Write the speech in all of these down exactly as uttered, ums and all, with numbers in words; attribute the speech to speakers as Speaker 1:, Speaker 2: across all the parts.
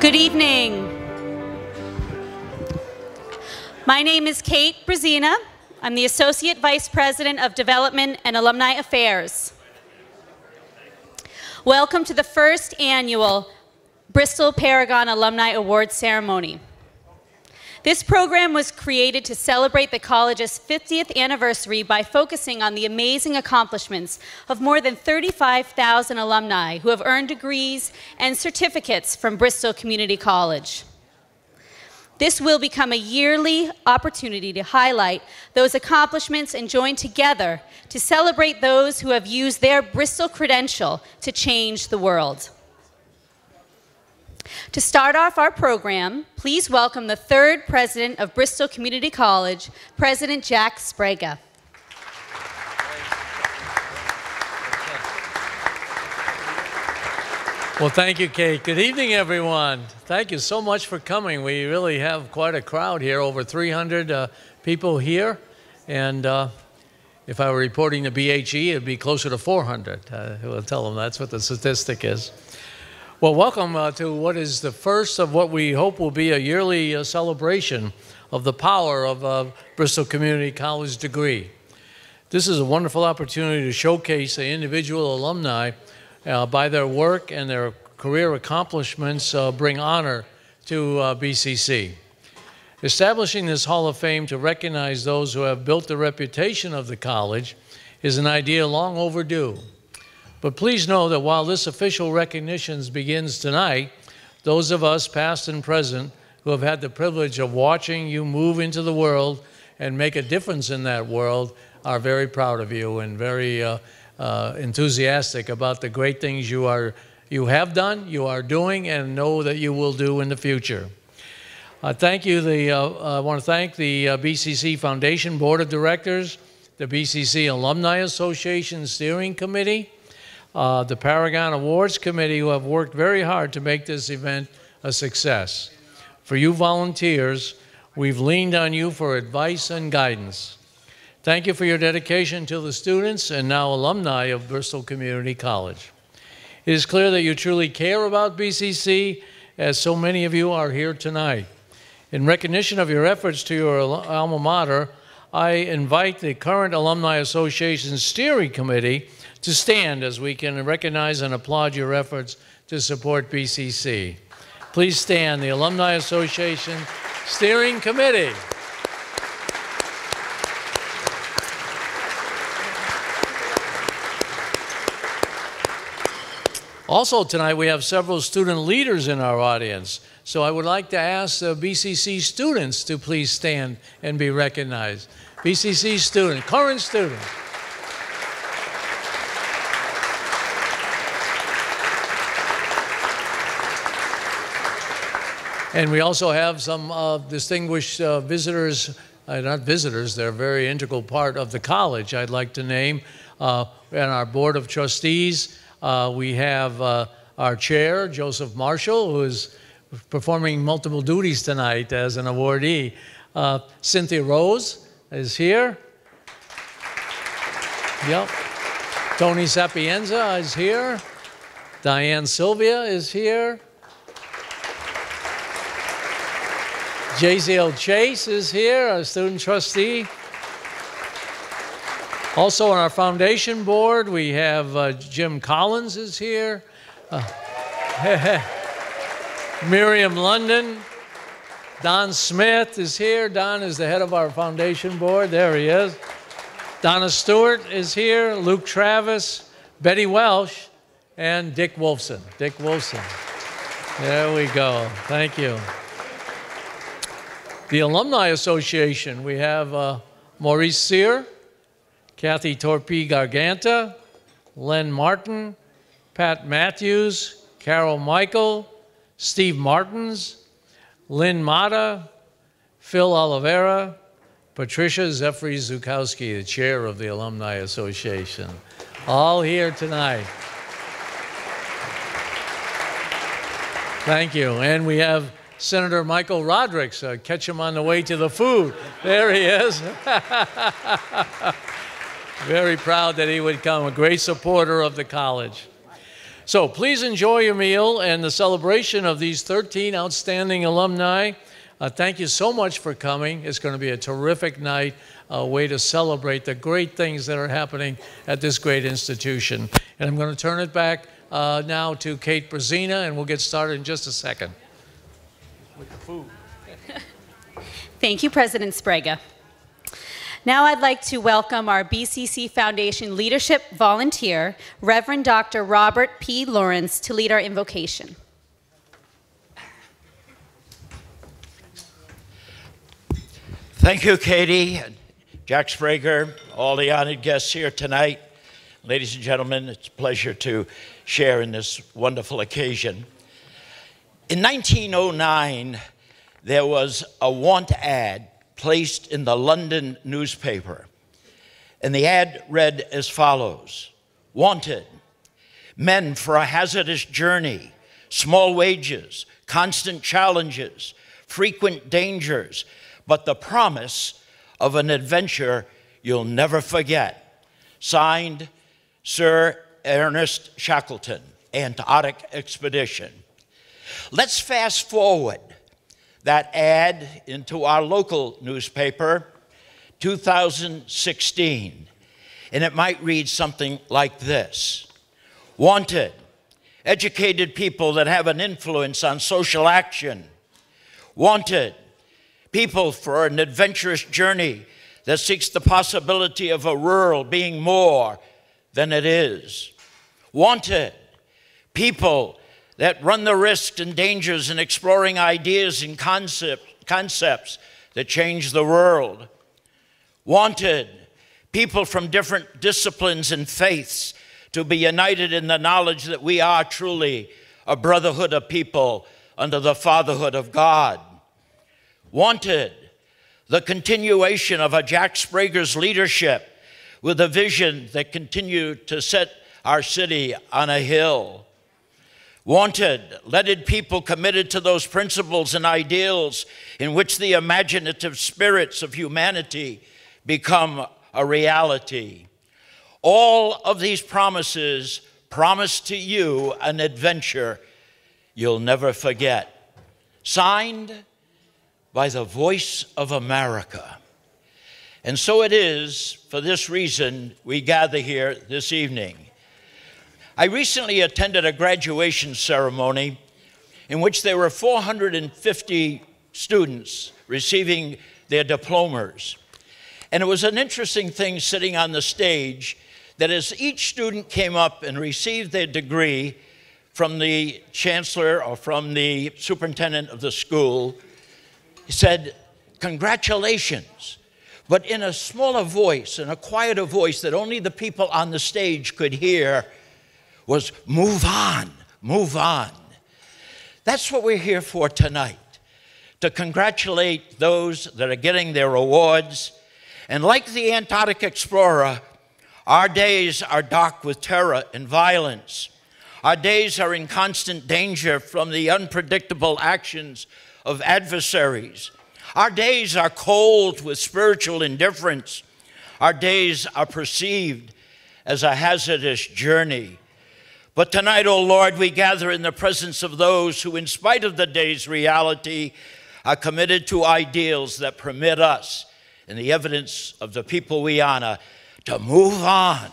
Speaker 1: Good evening. My name is Kate Brazina. I'm the Associate Vice President of Development and Alumni Affairs. Welcome to the first annual Bristol Paragon Alumni Awards Ceremony. This program was created to celebrate the college's fiftieth anniversary by focusing on the amazing accomplishments of more than thirty-five thousand alumni who have earned degrees and certificates from Bristol Community College. This will become a yearly opportunity to highlight those accomplishments and join together to celebrate those who have used their Bristol credential to change the world. To start off our program, please welcome the third president of Bristol Community College, President Jack Sprague.
Speaker 2: Well, thank you, Kate. Good evening, everyone. Thank you so much for coming. We really have quite a crowd here, over three hundred uh, people here. And uh, if I were reporting to B H E, it'd be closer to four hundred. Uh, we'll tell them that's what the statistic is. Well, welcome uh, to what is the first of what we hope will be a yearly uh, celebration of the power of uh, Bristol Community College degree. This is a wonderful opportunity to showcase the individual alumni uh, by their work and their career accomplishments uh, bring honor to uh, B C C. Establishing this Hall of Fame to recognize those who have built the reputation of the college is an idea long overdue. But please know that while this official recognition begins tonight, those of us, past and present, who have had the privilege of watching you move into the world and make a difference in that world are very proud of you and very uh, uh, enthusiastic about the great things you, are, you have done, you are doing, and know that you will do in the future. Uh, thank you. The, uh, I want to thank the uh, B C C Foundation Board of Directors, the B C C Alumni Association Steering Committee, Uh, the Paragon Awards Committee, who have worked very hard to make this event a success. For you volunteers, we've leaned on you for advice and guidance. Thank you for your dedication to the students and now alumni of Bristol Community College. It is clear that you truly care about B C C, as so many of you are here tonight. In recognition of your efforts to your alma mater, I invite the current Alumni Association Steering Committee to stand as we can recognize and applaud your efforts to support B C C. Please stand, the Alumni Association Steering Committee. Also tonight we have several student leaders in our audience. So I would like to ask the B C C students to please stand and be recognized. B C C student, current student. And we also have some uh, distinguished uh, visitors, uh, not visitors, they're a very integral part of the college. I'd like to name uh, and our Board of Trustees. Uh, we have uh, our chair, Joseph Marshall, who is performing multiple duties tonight as an awardee. Uh, Cynthia Rose is here. Yep. Tony Sapienza is here. Diane Sylvia is here. J Z L Chase is here, our student trustee. Also on our foundation board, we have uh, Jim Collins is here. Uh, Miriam London. Don Smith is here. Don is the head of our foundation board. There he is. Donna Stewart is here. Luke Travis, Betty Welsh, and Dick Wolfson. Dick Wolfson. There we go. Thank you. The Alumni Association, we have uh, Maurice Sear, Kathy Torpy Garganta, Len Martin, Pat Matthews, Carol Michael, Steve Martins, Lynn Mata, Phil Oliveira, Patricia Zeffrey Zukowski, the chair of the Alumni Association. All here tonight. Thank you. And we have Senator Michael Rodrigues. Uh, catch him on the way to the food. There he is. Very proud that he would come, a great supporter of the college. So please enjoy your meal and the celebration of these thirteen outstanding alumni. Uh, thank you so much for coming. It's going to be a terrific night, a way to celebrate the great things that are happening at this great institution. And I'm going to turn it back uh, now to Kate Brzezina, and we'll get started in just a second with the food.
Speaker 1: Thank you, President Sprague. Now I'd like to welcome our B C C Foundation Leadership Volunteer, Reverend Doctor Robert P. Lawrence, to lead our invocation.
Speaker 3: Thank you, Katie, Jack Sprague, all the honored guests here tonight. Ladies and gentlemen, it's a pleasure to share in this wonderful occasion. In nineteen oh nine, there was a want ad placed in the London newspaper, and the ad read as follows: wanted, men for a hazardous journey, small wages, constant challenges, frequent dangers, but the promise of an adventure you'll never forget. Signed, Sir Ernest Shackleton, Antarctic Expedition. Let's fast forward that ad into our local newspaper, two thousand sixteen, and it might read something like this: wanted, educated people that have an influence on social action. Wanted, people for an adventurous journey that seeks the possibility of a world being more than it is. Wanted, people that run the risks and dangers in exploring ideas and concept, concepts that change the world. Wanted, people from different disciplines and faiths to be united in the knowledge that we are truly a brotherhood of people under the fatherhood of God. Wanted, the continuation of a Jack Sprague's leadership with a vision that continued to set our city on a hill. Wanted, leaded people committed to those principles and ideals in which the imaginative spirits of humanity become a reality. All of these promises promise to you an adventure you'll never forget. Signed by the voice of America. And so it is, for this reason, we gather here this evening. I recently attended a graduation ceremony in which there were four hundred fifty students receiving their diplomas. And it was an interesting thing sitting on the stage that as each student came up and received their degree from the chancellor or from the superintendent of the school, he said, "Congratulations," but in a smaller voice, in a quieter voice that only the people on the stage could hear, was "Move on, move on." That's what we're here for tonight, to congratulate those that are getting their awards. And like the Antarctic explorer, our days are dark with terror and violence. Our days are in constant danger from the unpredictable actions of adversaries. Our days are cold with spiritual indifference. Our days are perceived as a hazardous journey. But tonight, O Lord, we gather in the presence of those who, in spite of the day's reality, are committed to ideals that permit us, in the evidence of the people we honor, to move on,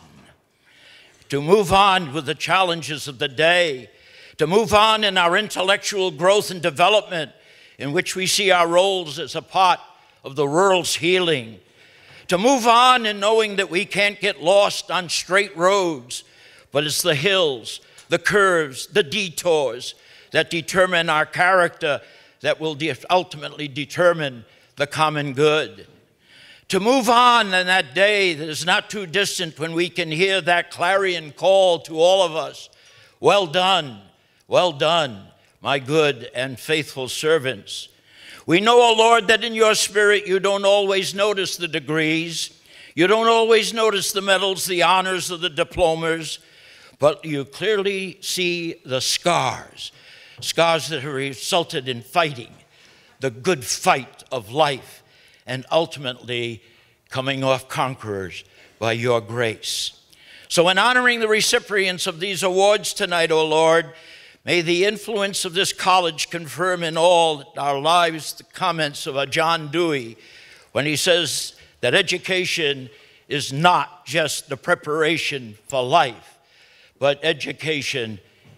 Speaker 3: to move on with the challenges of the day, to move on in our intellectual growth and development, in which we see our roles as a part of the world's healing, to move on in knowing that we can't get lost on straight roads, but it's the hills, the curves, the detours that determine our character, that will de- ultimately determine the common good. To move on in that day that is not too distant when we can hear that clarion call to all of us: "Well done, well done, my good and faithful servants." We know, O Lord, that in your spirit you don't always notice the degrees. You don't always notice the medals, the honors, or the diplomas, but you clearly see the scars, scars that have resulted in fighting, the good fight of life, and ultimately coming off conquerors by your grace. So in honoring the recipients of these awards tonight, O Lord, may the influence of this college confirm in all our lives the comments of a John Dewey when he says that education is not just the preparation for life, but education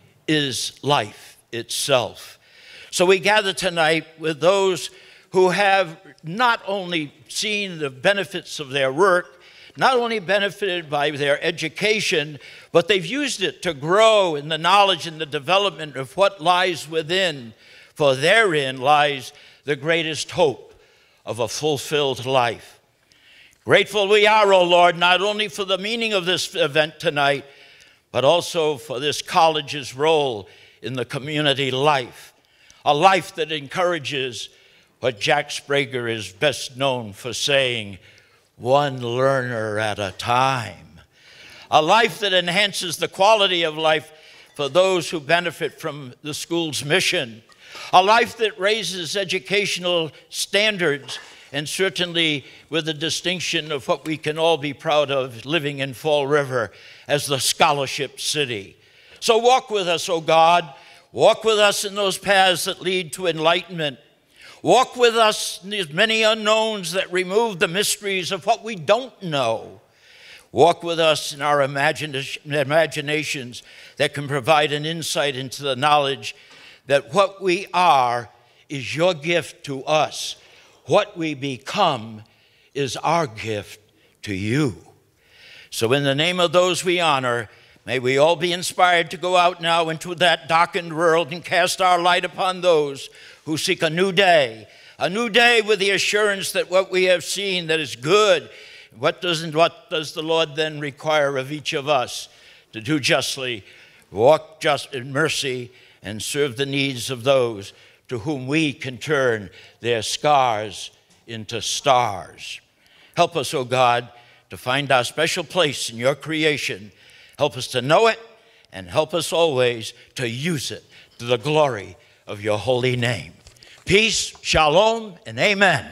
Speaker 3: is life itself. So we gather tonight with those who have not only seen the benefits of their work, not only benefited by their education, but they've used it to grow in the knowledge and the development of what lies within, for therein lies the greatest hope of a fulfilled life. Grateful we are, O Lord, not only for the meaning of this event tonight, but also for this college's role in the community life, a life that encourages what Jack Sprague is best known for saying, one learner at a time. A life that enhances the quality of life for those who benefit from the school's mission. A life that raises educational standards, and certainly with the distinction of what we can all be proud of living in Fall River as the scholarship city. So walk with us, O God. Walk with us in those paths that lead to enlightenment. Walk with us in these many unknowns that remove the mysteries of what we don't know. Walk with us in our imaginations that can provide an insight into the knowledge that what we are is your gift to us. What we become is our gift to you. So in the name of those we honor, may we all be inspired to go out now into that darkened world and cast our light upon those who seek a new day, a new day with the assurance that what we have seen that is good. What doesn't, what does the Lord then require of each of us? To do justly, walk just in mercy, and serve the needs of those to whom we can turn their scars into stars. Help us, O God, to find our special place in your creation. Help us to know it, and help us always to use it to the glory of your holy name. Peace, shalom, and amen.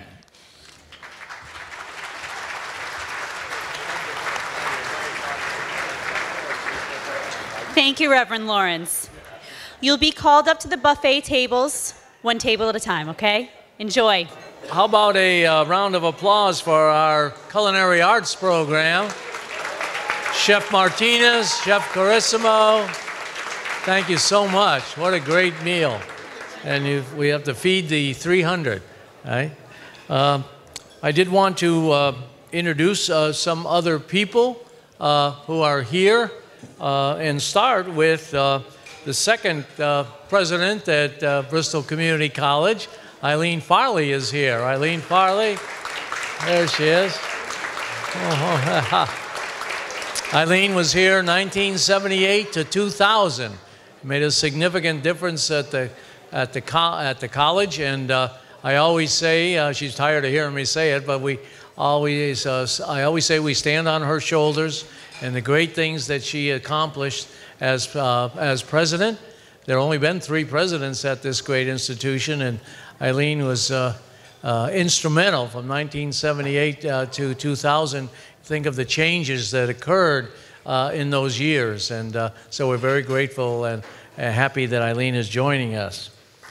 Speaker 1: Thank you, Reverend Lawrence. You'll be called up to the buffet tables, one table at a time, okay? Enjoy.
Speaker 2: How about a uh, round of applause for our culinary arts program? Chef Martinez, Chef Carissimo, thank you so much. What a great meal. And you, we have to feed the three hundred, right? Uh, I did want to uh, introduce uh, some other people uh, who are here uh, and start with uh, the second uh, president at uh, Bristol Community College. Eileen Farley is here. Eileen Farley, there she is. Oh, Eileen was here nineteen seventy-eight to two thousand. Made a significant difference at the at the co at the college, and uh, I always say, uh, she's tired of hearing me say it, but we always uh, I always say we stand on her shoulders and the great things that she accomplished as uh, as president. There have only been three presidents at this great institution, and Eileen was uh, uh, instrumental from nineteen seventy-eight uh, to two thousand. Think of the changes that occurred uh, in those years, and uh, so we're very grateful and uh, happy that Eileen is joining us.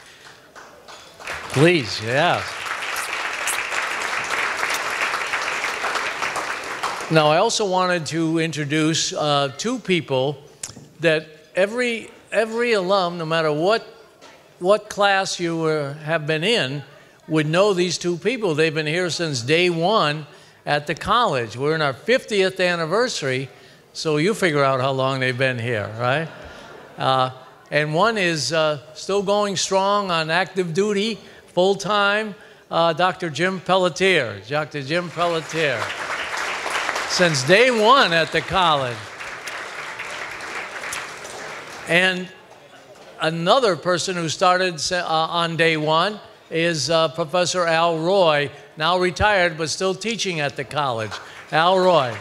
Speaker 2: Please, yeah. Now, I also wanted to introduce uh, two people that every every alum, no matter what what class you were, have been in, would know these two people. They've been here since day one at the college. We're in our fiftieth anniversary, so you figure out how long they've been here, right? Uh, and one is uh, still going strong on active duty, full-time, uh, Doctor Jim Pelletier. Doctor Jim Pelletier. Since day one at the college. And another person who started uh, on day one is uh, Professor Al Roy, now retired but still teaching at the college. Al Roy.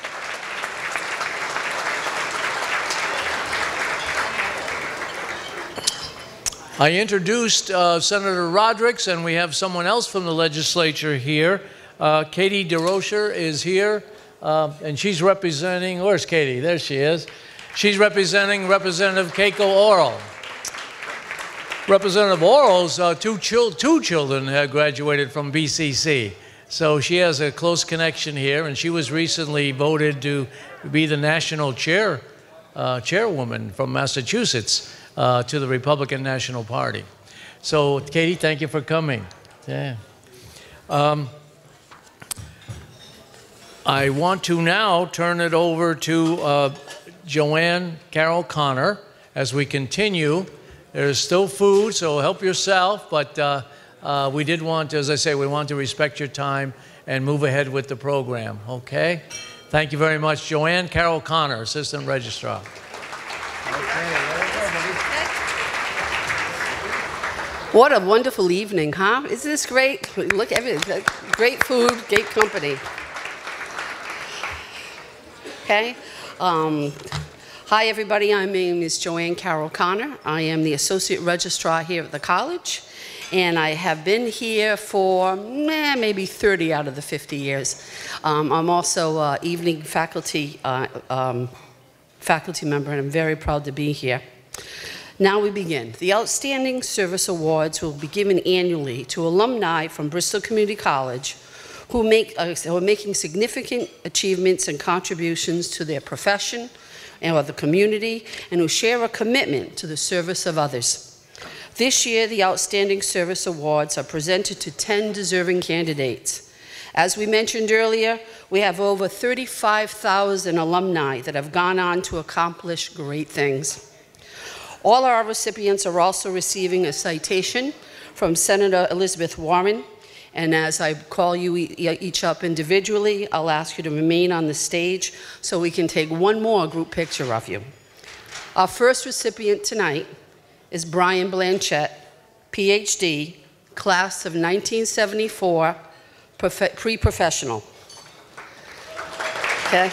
Speaker 2: I introduced uh, Senator Rodericks, and we have someone else from the legislature here. Uh, Katie DeRocher is here uh, and she's representing, where's Katie? There she is. She's representing Representative Keiko Oral. Representative Oral's uh, two, chil two children have graduated from B C C. So she has a close connection here, and she was recently voted to be the national chair, uh, chairwoman from Massachusetts uh, to the Republican National Party. So, Katie, thank you for coming. Yeah. Um, I want to now turn it over to uh, Joanne Carroll Connor as we continue. There's still food, so help yourself, but uh, uh, we did want to, as I say, we want to respect your time and move ahead with the program, okay? Thank you very much. Joanne Carroll Connor, Assistant Registrar. Okay, there you go, buddy.
Speaker 4: What a wonderful evening, huh? Isn't this great? Look at it, great food, great company. Okay. Um, hi, everybody. My name is Joanne Carroll Connor. I am the Associate Registrar here at the college, and I have been here for eh, maybe thirty out of the fifty years. Um, I'm also an evening faculty, uh, um, faculty member, and I'm very proud to be here. Now we begin. The Outstanding Service Awards will be given annually to alumni from Bristol Community College who, make, uh, who are making significant achievements and contributions to their profession and or the community, and who share a commitment to the service of others. This year, the Outstanding Service Awards are presented to ten deserving candidates. As we mentioned earlier, we have over thirty-five thousand alumni that have gone on to accomplish great things. All our recipients are also receiving a citation from Senator Elizabeth Warren, and as I call you each up individually, I'll ask you to remain on the stage so we can take one more group picture of you. Our first recipient tonight is Brian Blanchett, P H D, class of nineteen seventy-four, pre-professional. Okay?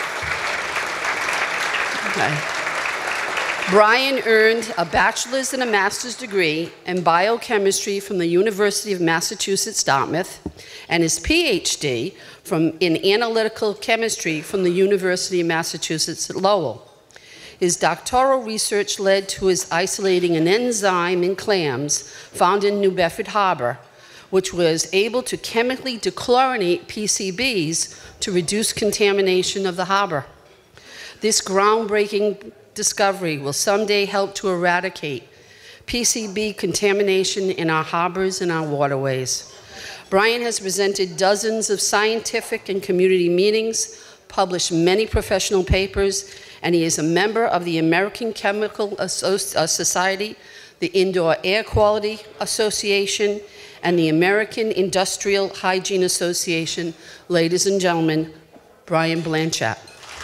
Speaker 4: Okay. Brian earned a bachelor's and a master's degree in biochemistry from the University of Massachusetts, Dartmouth, and his P H D from, in analytical chemistry from the University of Massachusetts at Lowell. His doctoral research led to his isolating an enzyme in clams found in New Bedford Harbor, which was able to chemically dechlorinate P C Bs to reduce contamination of the harbor. This groundbreaking discovery will someday help to eradicate P C B contamination in our harbors and our waterways. Brian has presented dozens of scientific and community meetings, published many professional papers, and he is a member of the American Chemical Society, the Indoor Air Quality Association, and the American Industrial Hygiene Association. Ladies and gentlemen, Brian Blanchett.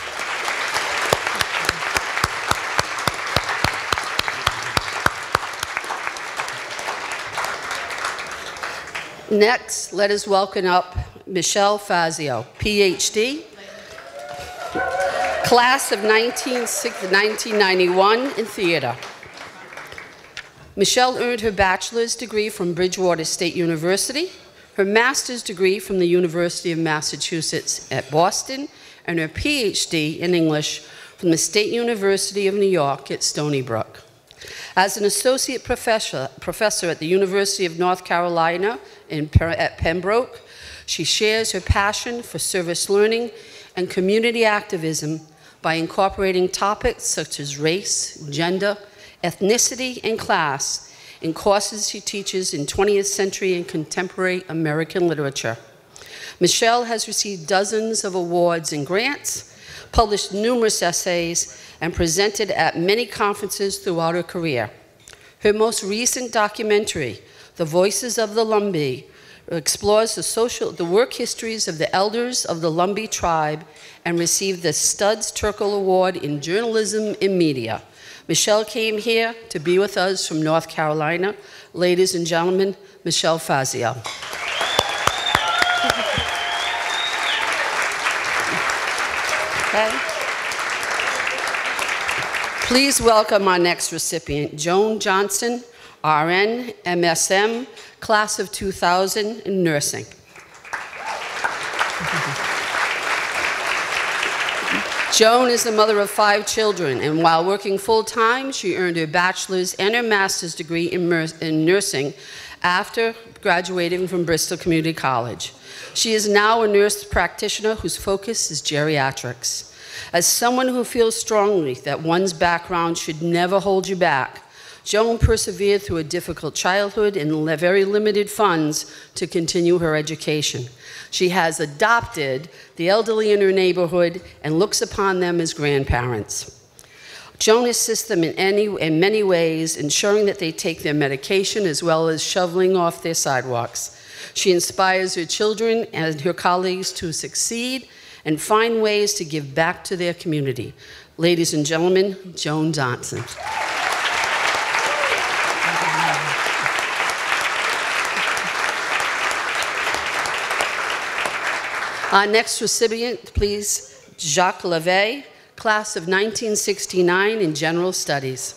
Speaker 4: Next, let us welcome up Michelle Fazio, P H D, class of nineteen ninety-one in theater. Michelle earned her bachelor's degree from Bridgewater State University, her master's degree from the University of Massachusetts at Boston, and her P H D in English from the State University of New York at Stony Brook. As an associate professor, professor at the University of North Carolina in, at Pembroke, she shares her passion for service learning and community activism by incorporating topics such as race, gender, ethnicity, and class in courses she teaches in twentieth century and contemporary American literature. Michelle has received dozens of awards and grants, published numerous essays, and presented at many conferences throughout her career. Her most recent documentary, The Voices of the Lumbee, explores the, social, the work histories of the elders of the Lumbee tribe and received the Studs Terkel Award in Journalism and Media. Michelle came here to be with us from North Carolina. Ladies and gentlemen, Michelle Fazio. Okay. Please welcome our next recipient, Joan Johnson, R N, M S M, class of two thousand in nursing. Joan is the mother of five children, and while working full-time, she earned her bachelor's and her master's degree in, in nursing after graduating from Bristol Community College. She is now a nurse practitioner whose focus is geriatrics. As someone who feels strongly that one's background should never hold you back, Joan persevered through a difficult childhood and very limited funds to continue her education. She has adopted the elderly in her neighborhood and looks upon them as grandparents. Joan assists them in, any, in many ways, ensuring that they take their medication as well as shoveling off their sidewalks. She inspires her children and her colleagues to succeed and find ways to give back to their community. Ladies and gentlemen, Joan Johnson. Our next recipient, please, Jacques Levey, class of nineteen sixty-nine in General Studies.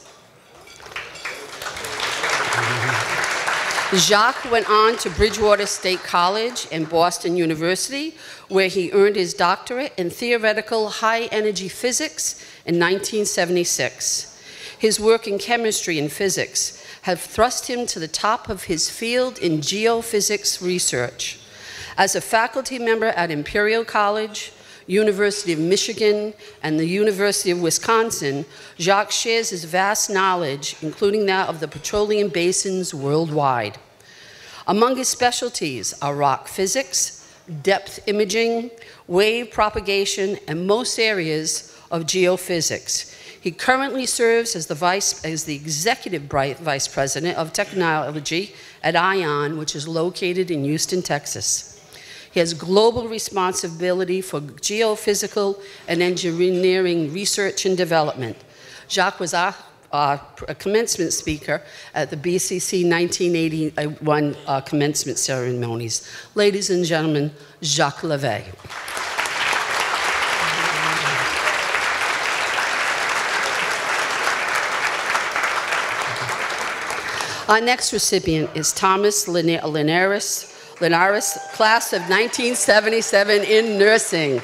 Speaker 4: Jacques went on to Bridgewater State College and Boston University, where he earned his doctorate in theoretical high-energy physics in nineteen seventy-six. His work in chemistry and physics have thrust him to the top of his field in geophysics research. As a faculty member at Imperial College, University of Michigan, and the University of Wisconsin, Jacques shares his vast knowledge, including that of the petroleum basins worldwide. Among his specialties are rock physics, depth imaging, wave propagation, and most areas of geophysics. He currently serves as the, vice, as the Executive Vice President of Technology at ION, which is located in Houston, Texas. He has global responsibility for geophysical and engineering research and development. Jacques was our, uh, a commencement speaker at the B C C nineteen eighty-one uh, commencement ceremonies. Ladies and gentlemen, Jacques Levey. Our next recipient is Thomas Linares. Linares, class of nineteen seventy-seven in nursing.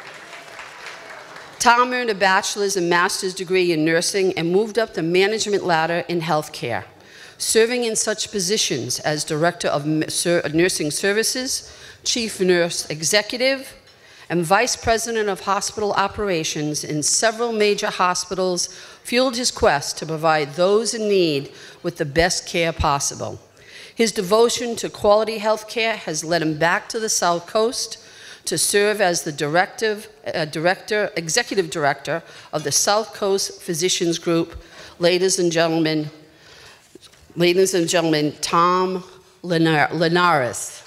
Speaker 4: Tom earned a bachelor's and master's degree in nursing and moved up the management ladder in healthcare, serving in such positions as Director of Nursing Services, Chief Nurse Executive, and Vice President of Hospital Operations in several major hospitals, fueled his quest to provide those in need with the best care possible. His devotion to quality health care has led him back to the South Coast to serve as the directive, uh, director, executive director of the South Coast Physicians Group. Ladies and gentlemen, ladies and gentlemen, Tom Linar Linares.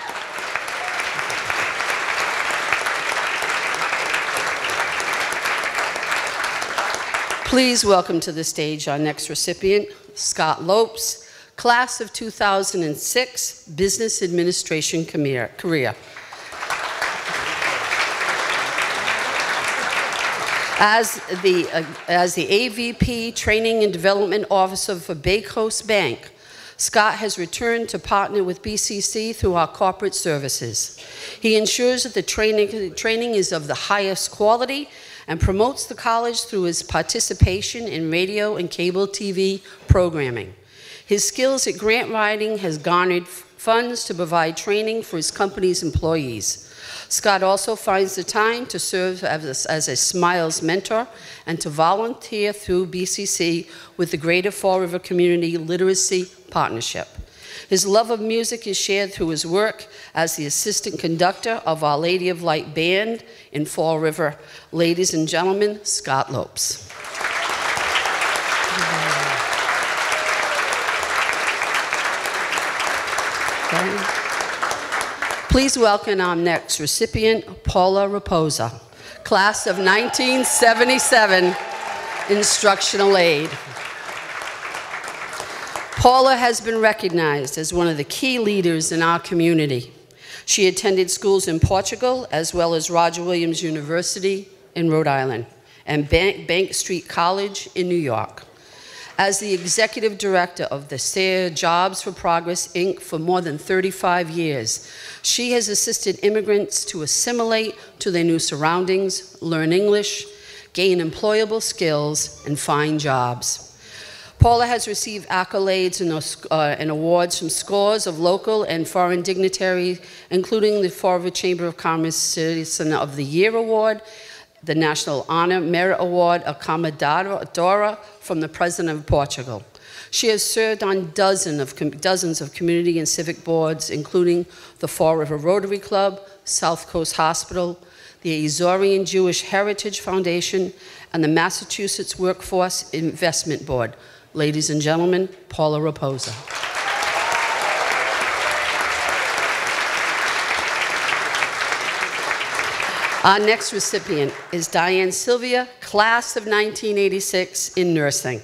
Speaker 4: Please welcome to the stage our next recipient, Scott Lopes, class of two thousand six, Business Administration career. As the, uh, as the A V P Training and Development Officer for Bay Coast Bank, Scott has returned to partner with B C C through our corporate services. He ensures that the training, training is of the highest quality and promotes the college through his participation in radio and cable T V programming. His skills at grant writing has garnered funds to provide training for his company's employees. Scott also finds the time to serve as a, as a Smiles mentor and to volunteer through B C C with the Greater Fall River Community Literacy Partnership. His love of music is shared through his work as the assistant conductor of Our Lady of Light Band in Fall River. Ladies and gentlemen, Scott Lopes. Okay. Please welcome our next recipient, Paula Raposa, class of nineteen seventy-seven, instructional aide. Paula has been recognized as one of the key leaders in our community. She attended schools in Portugal, as well as Roger Williams University in Rhode Island, and Bank, Bank Street College in New York. As the executive director of the S A R Jobs for Progress, Incorporated for more than thirty-five years, she has assisted immigrants to assimilate to their new surroundings, learn English, gain employable skills, and find jobs. Paula has received accolades and, uh, and awards from scores of local and foreign dignitaries, including the Fall River Chamber of Commerce Citizen of the Year Award, the National Honor Merit Award, a Commodora from the President of Portugal. She has served on dozen of, dozens of community and civic boards, including the Fall River Rotary Club, South Coast Hospital, the Azorean Jewish Heritage Foundation, and the Massachusetts Workforce Investment Board. Ladies and gentlemen, Paula Raposa. Our next recipient is Diane Sylvia, class of nineteen eighty-six in nursing.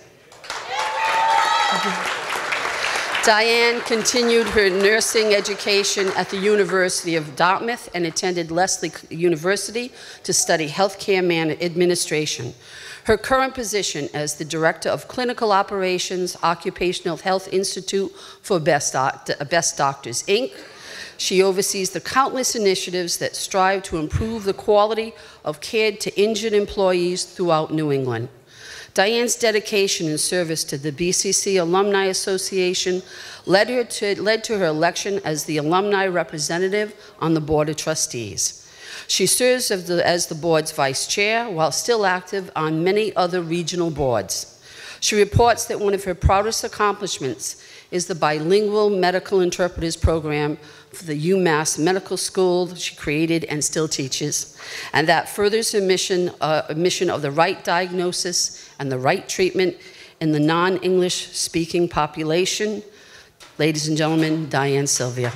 Speaker 4: Diane continued her nursing education at the University of Dartmouth and attended Lesley University to study healthcare administration. Her current position as the Director of Clinical Operations, Occupational Health Institute for Best, Doc Best Doctors, Incorporated. She oversees the countless initiatives that strive to improve the quality of care to injured employees throughout New England. Diane's dedication and service to the B C C Alumni Association led, her to, led to her election as the alumni representative on the Board of Trustees. She serves as the, as the board's vice chair while still active on many other regional boards. She reports that one of her proudest accomplishments is the bilingual medical interpreters program for the UMass Medical School she created and still teaches, and that furthers her mission, uh, mission of the right diagnosis and the right treatment in the non-English speaking population. Ladies and gentlemen, Diane Sylvia.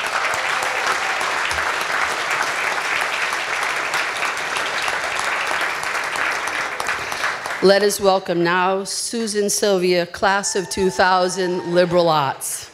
Speaker 4: Let us welcome now Susan Sylvia, class of two thousand, liberal arts.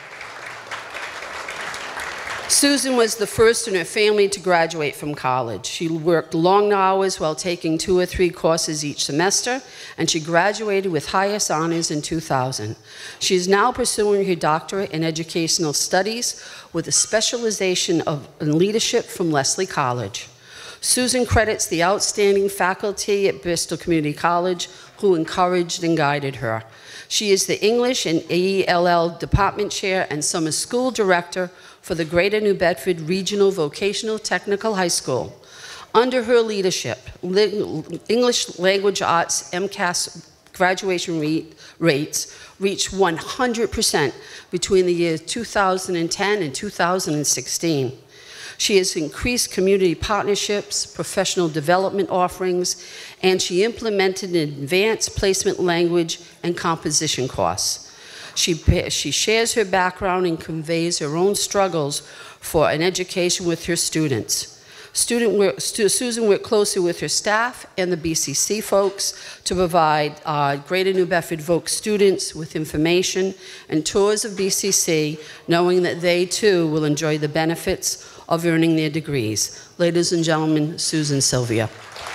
Speaker 4: Susan was the first in her family to graduate from college. She worked long hours while taking two or three courses each semester, and she graduated with highest honors in two thousand. She is now pursuing her doctorate in educational studies with a specialization of, in leadership from Lesley College. Susan credits the outstanding faculty at Bristol Community College who encouraged and guided her. She is the English and A E L L Department Chair and Summer School Director for the Greater New Bedford Regional Vocational Technical High School. Under her leadership, English Language Arts MCAS graduation rate, rates reached one hundred percent between the years two thousand ten and two thousand sixteen. She has increased community partnerships, professional development offerings, and she implemented an advanced placement language and composition course. She, she shares her background and conveys her own struggles for an education with her students. Student work, Stu, Susan worked closely with her staff and the B C C folks to provide uh, Greater New Bedford Voc students with information and tours of B C C, knowing that they too will enjoy the benefits of earning their degrees. Ladies and gentlemen, Susan Sylvia.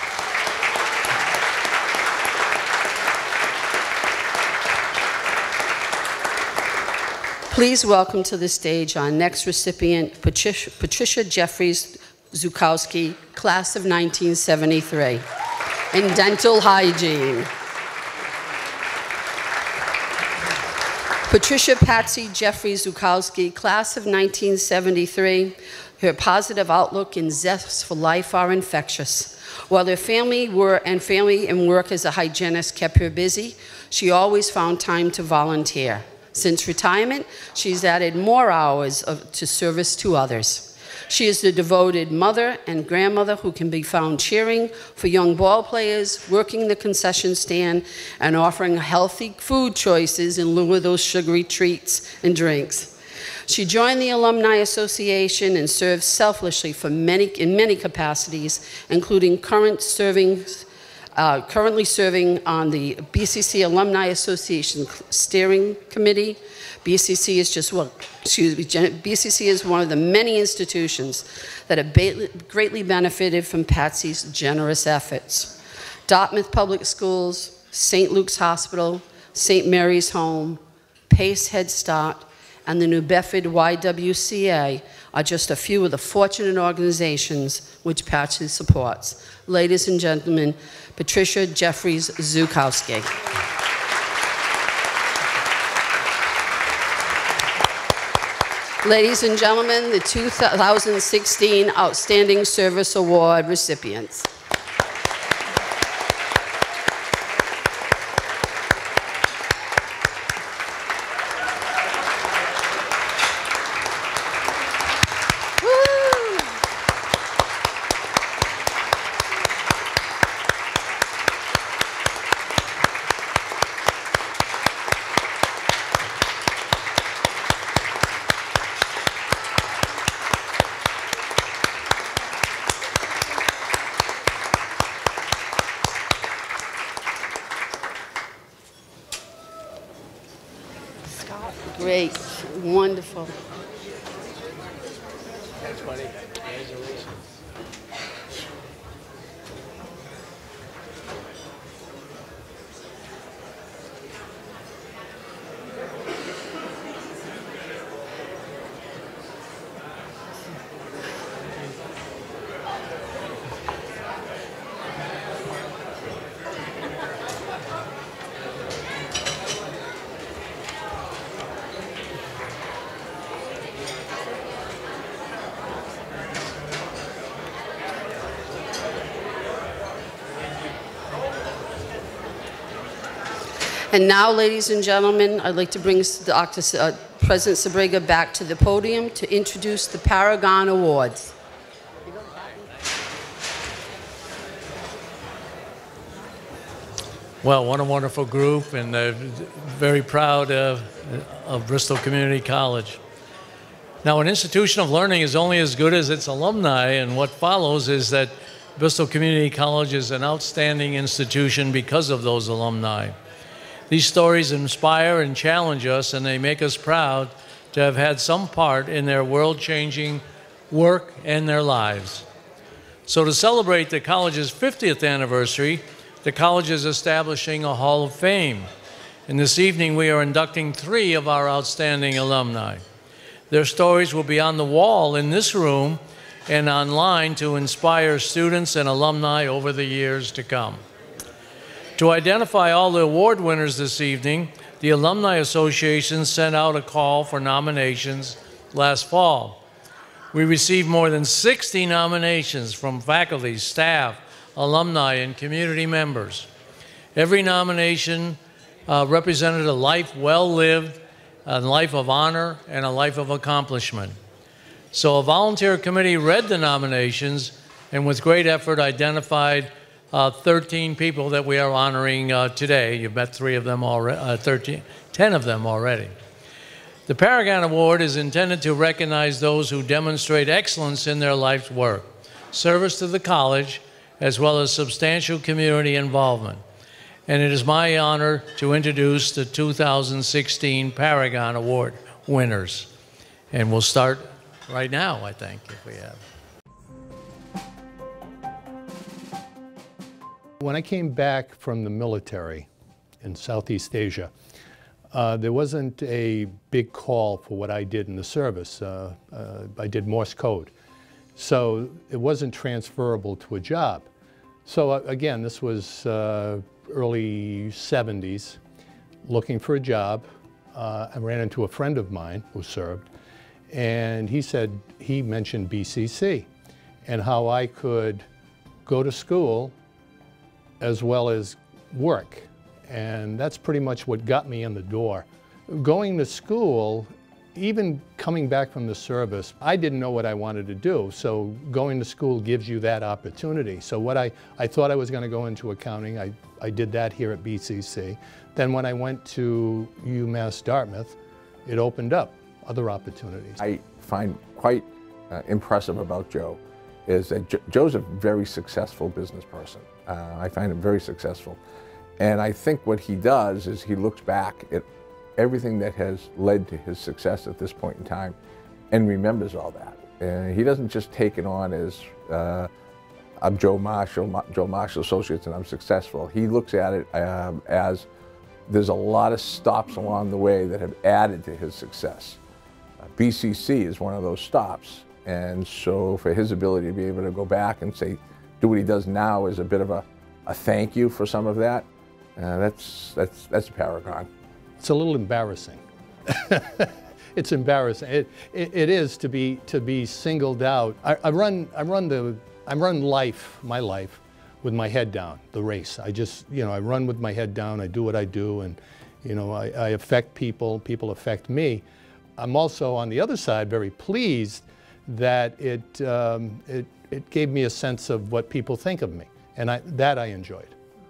Speaker 4: Please welcome to the stage our next recipient, Patricia, Patricia Jeffries Zukowski, class of nineteen seventy-three, in dental hygiene. Patricia Patsy Jeffries Zukowski, class of nineteen seventy-three, her positive outlook and zest for life are infectious. While her family were and family and work as a hygienist kept her busy, she always found time to volunteer. Since retirement, she's added more hours of, to service to others. She is the devoted mother and grandmother who can be found cheering for young ball players, working the concession stand, and offering healthy food choices in lieu of those sugary treats and drinks. She joined the Alumni Association and serves selflessly for many, in many capacities, including current serving, uh, currently serving on the B C C Alumni Association Steering Committee. B C C is just well, excuse me, B C C is one of the many institutions that have greatly benefited from Patsy's generous efforts. Dartmouth Public Schools, Saint Luke's Hospital, Saint Mary's Home, Pace Head Start, and the New Bedford Y W C A are just a few of the fortunate organizations which Patchy supports. Ladies and gentlemen, Patricia Jeffries Zukowski. Ladies and gentlemen, the two thousand sixteen Outstanding Service Award recipients. Great, wonderful.
Speaker 2: Thanks, buddy. Congratulations.
Speaker 4: And now, ladies and gentlemen, I'd like to bring Doctor Uh, President Sabrega back to the podium to introduce the Paragon Awards.
Speaker 2: Well, what a wonderful group, and uh, very proud of, of Bristol Community College. Now, an institution of learning is only as good as its alumni, and what follows is that Bristol Community College is an outstanding institution because of those alumni. These stories inspire and challenge us, and they make us proud to have had some part in their world-changing work and their lives. So to celebrate the college's fiftieth anniversary, the college is establishing a Hall of Fame. And this evening we are inducting three of our outstanding alumni. Their stories will be on the wall in this room and online to inspire students and alumni over the years to come. To identify all the award winners this evening, the Alumni Association sent out a call for nominations last fall. We received more than sixty nominations from faculty, staff, alumni, and community members. Every nomination uh, represented a life well lived, a life of honor, and a life of accomplishment. So a volunteer committee read the nominations and with great effort identified uh, thirteen people that we are honoring uh, today. You've met three of them already, uh, thirteen, ten of them already. The Paragon Award is intended to recognize those who demonstrate excellence in their life's work, service to the college, as well as substantial community involvement. And it is my honor to introduce the two thousand sixteen Paragon Award winners. And we'll start right now, I think, if we have.
Speaker 5: When I came back from the military in Southeast Asia, uh, there wasn't a big call for what I did in the service. Uh, uh, I did Morse code. So it wasn't transferable to a job. So uh, again, this was uh, early seventies, looking for a job. Uh, I ran into a friend of mine who served, and he said, he mentioned B C C and how I could go to school as well as work. And that's pretty much what got me in the door. Going to school, even coming back from the service, I didn't know what I wanted to do. So going to school gives you that opportunity. So what I, I thought I was going to go into accounting, I, I did that here at B C C. Then when I went to UMass Dartmouth, it opened up other opportunities.
Speaker 6: I find quite uh, impressive about Joe is that jo Joe's a very successful business person. Uh, I find him very successful. And I think what he does is he looks back at everything that has led to his success at this point in time and remembers all that. And he doesn't just take it on as, uh, I'm Joe Marshall, Ma Joe Marshall Associates, and I'm successful. He looks at it um, as there's a lot of stops along the way that have added to his success. Uh, B C C is one of those stops. And so for his ability to be able to go back and say, do what he does now is a bit of a, a thank you for some of that. Uh, that's, that's, that's a Paragon.
Speaker 5: It's a little embarrassing. It's embarrassing. It, it, it is to be, to be singled out. I, I, run, I, run the, I run life, my life, with my head down, the race. I just, you know, I run with my head down, I do what I do, and, you know, I, I affect people, people affect me. I'm also, on the other side, very pleased that it, um, it, it gave me a sense of what people think of me, and I, that I enjoyed.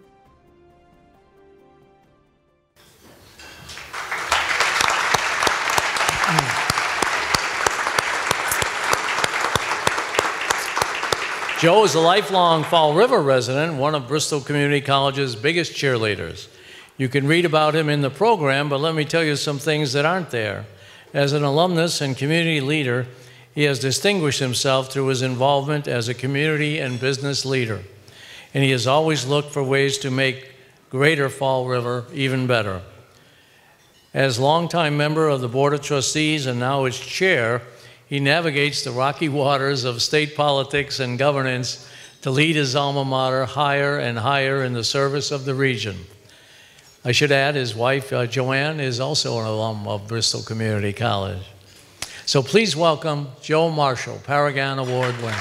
Speaker 2: Joe is a lifelong Fall River resident, one of Bristol Community College's biggest cheerleaders. You can read about him in the program, but let me tell you some things that aren't there. As an alumnus and community leader, he has distinguished himself through his involvement as a community and business leader. And he has always looked for ways to make Greater Fall River even better. As longtime member of the Board of Trustees and now its chair, he navigates the rocky waters of state politics and governance to lead his alma mater higher and higher in the service of the region. I should add, his wife, uh, Joanne, is also an alum of Bristol Community College. So please welcome Joe Marshall, Paragon Award winner.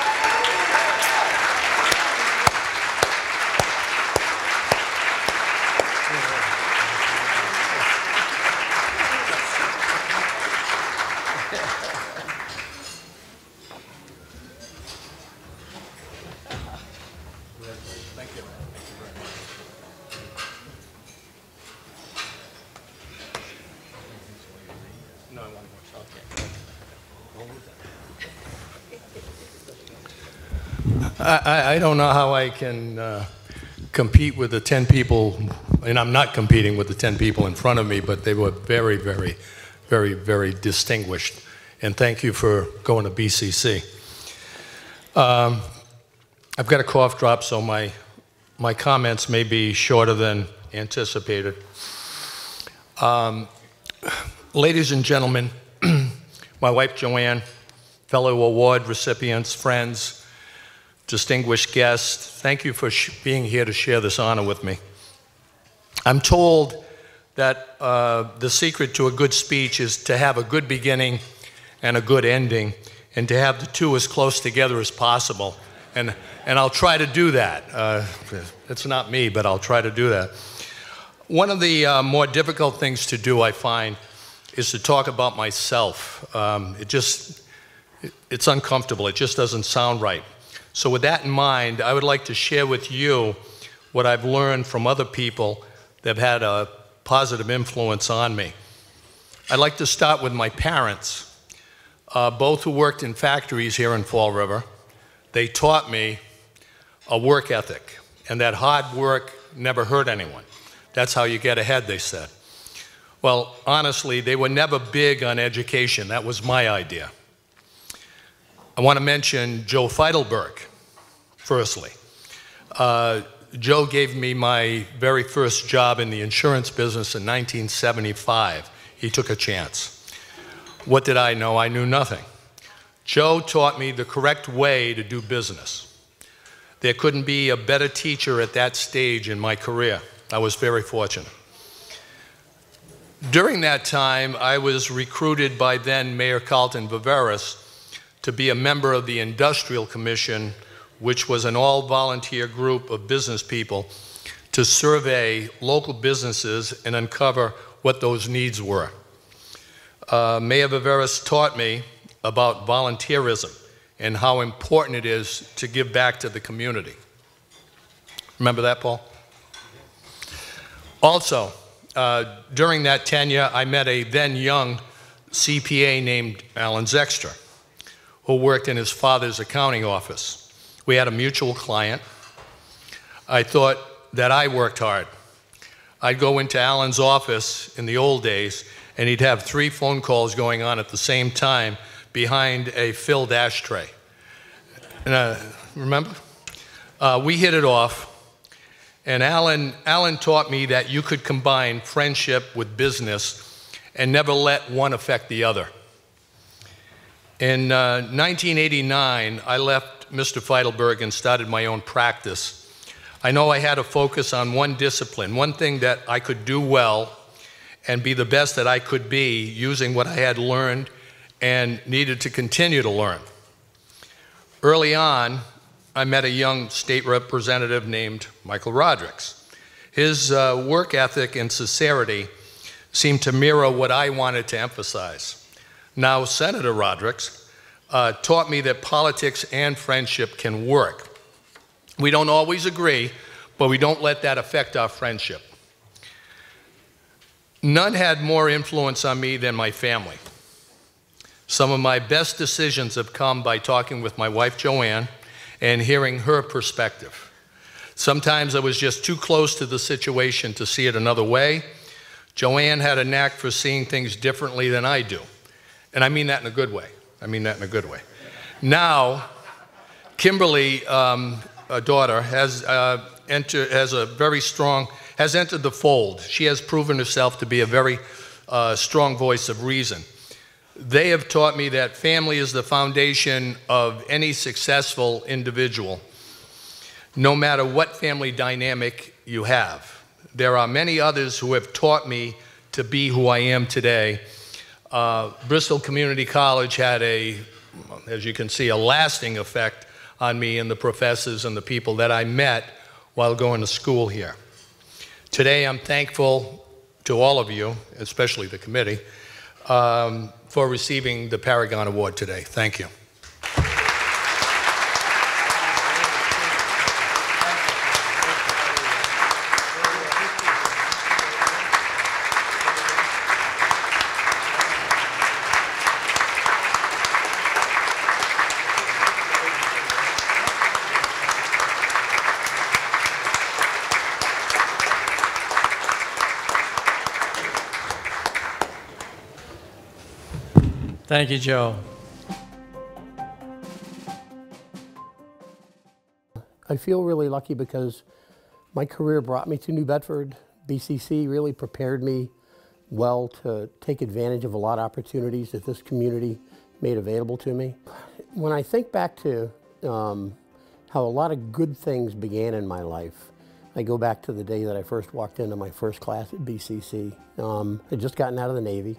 Speaker 5: I, I don't know how I can uh, compete with the ten people, and I'm not competing with the ten people in front of me, but they were very, very, very, very distinguished. And thank you for going to B C C. Um, I've got a cough drop, so my, my comments may be shorter than anticipated. Um, ladies and gentlemen, my wife Joanne, fellow award recipients, friends, distinguished guests, thank you for sh being here to share this honor with me. I'm told that uh, the secret to a good speech is to have a good beginning and a good ending, and to have the two as close together as possible. And, and I'll try to do that. Uh, it's not me, but I'll try to do that. One of the uh, more difficult things to do, I find, is to talk about myself. Um, it just, it, it's uncomfortable. It just doesn't sound right. So with that in mind, I would like to share with you what I've learned from other people that have had a positive influence on me. I'd like to start with my parents, uh, both who worked in factories here in Fall River. They taught me a work ethic, and that hard work never hurt anyone. That's how you get ahead, they said. Well, honestly, they were never big on education. That was my idea. I want to mention Joe Feidelberg, firstly. Uh, Joe gave me my very first job in the insurance business in nineteen seventy-five. He took a chance. What did I know? I knew nothing. Joe taught me the correct way to do business. There couldn't be a better teacher at that stage in my career. I was very fortunate. During that time, I was recruited by then Mayor Carlton Viveris to be a member of the Industrial Commission, which was an all-volunteer group of business people to survey local businesses and uncover what those needs were. Uh, Mayor Viveris taught me about volunteerism and how important it is to give back to the community. Remember that, Paul? Also, uh, during that tenure, I met a then young C P A named Alan Zexter, who worked in his father's accounting office. We had a mutual client. I thought that I worked hard. I'd go into Alan's office in the old days, and he'd have three phone calls going on at the same time behind a filled ashtray. And, uh, remember? Uh, we hit it off, and Alan, Alan taught me that you could combine friendship with business and never let one affect the other.
Speaker 7: In uh, nineteen eighty-nine, I left Mister Feidelberg and started my own practice. I know I had to focus on one discipline, one thing that I could do well and be the best that I could be using what I had learned and needed to continue to learn. Early on, I met a young state representative named Michael Rodrigues. His uh, work ethic and sincerity seemed to mirror what I wanted to emphasize. Now, Senator Rodrigues uh, taught me that politics and friendship can work. We don't always agree, but we don't let that affect our friendship. None had more influence on me than my family. Some of my best decisions have come by talking with my wife, Joanne, and hearing her perspective. Sometimes I was just too close to the situation to see it another way. Joanne had a knack for seeing things differently than I do. And I mean that in a good way. I mean that in a good way. Now, Kimberly, um, a daughter, has, uh, entered, has a very strong, has entered the fold. She has proven herself to be a very uh, strong voice of reason. They have taught me that family is the foundation of any successful individual, no matter what family dynamic you have. There are many others who have taught me to be who I am today. Uh, Bristol Community College had a, as you can see, a lasting effect on me and the professors and the people that I met while going to school here. Today I'm thankful to all of you, especially the committee, um, for receiving the Paragon Award today. Thank you.
Speaker 2: Thank you, Joe.
Speaker 8: I feel really lucky because my career brought me to New Bedford. B C C really prepared me well to take advantage of a lot of opportunities that this community made available to me. When I think back to um, how a lot of good things began in my life, I go back to the day that I first walked into my first class at B C C. Um, I'd just gotten out of the Navy.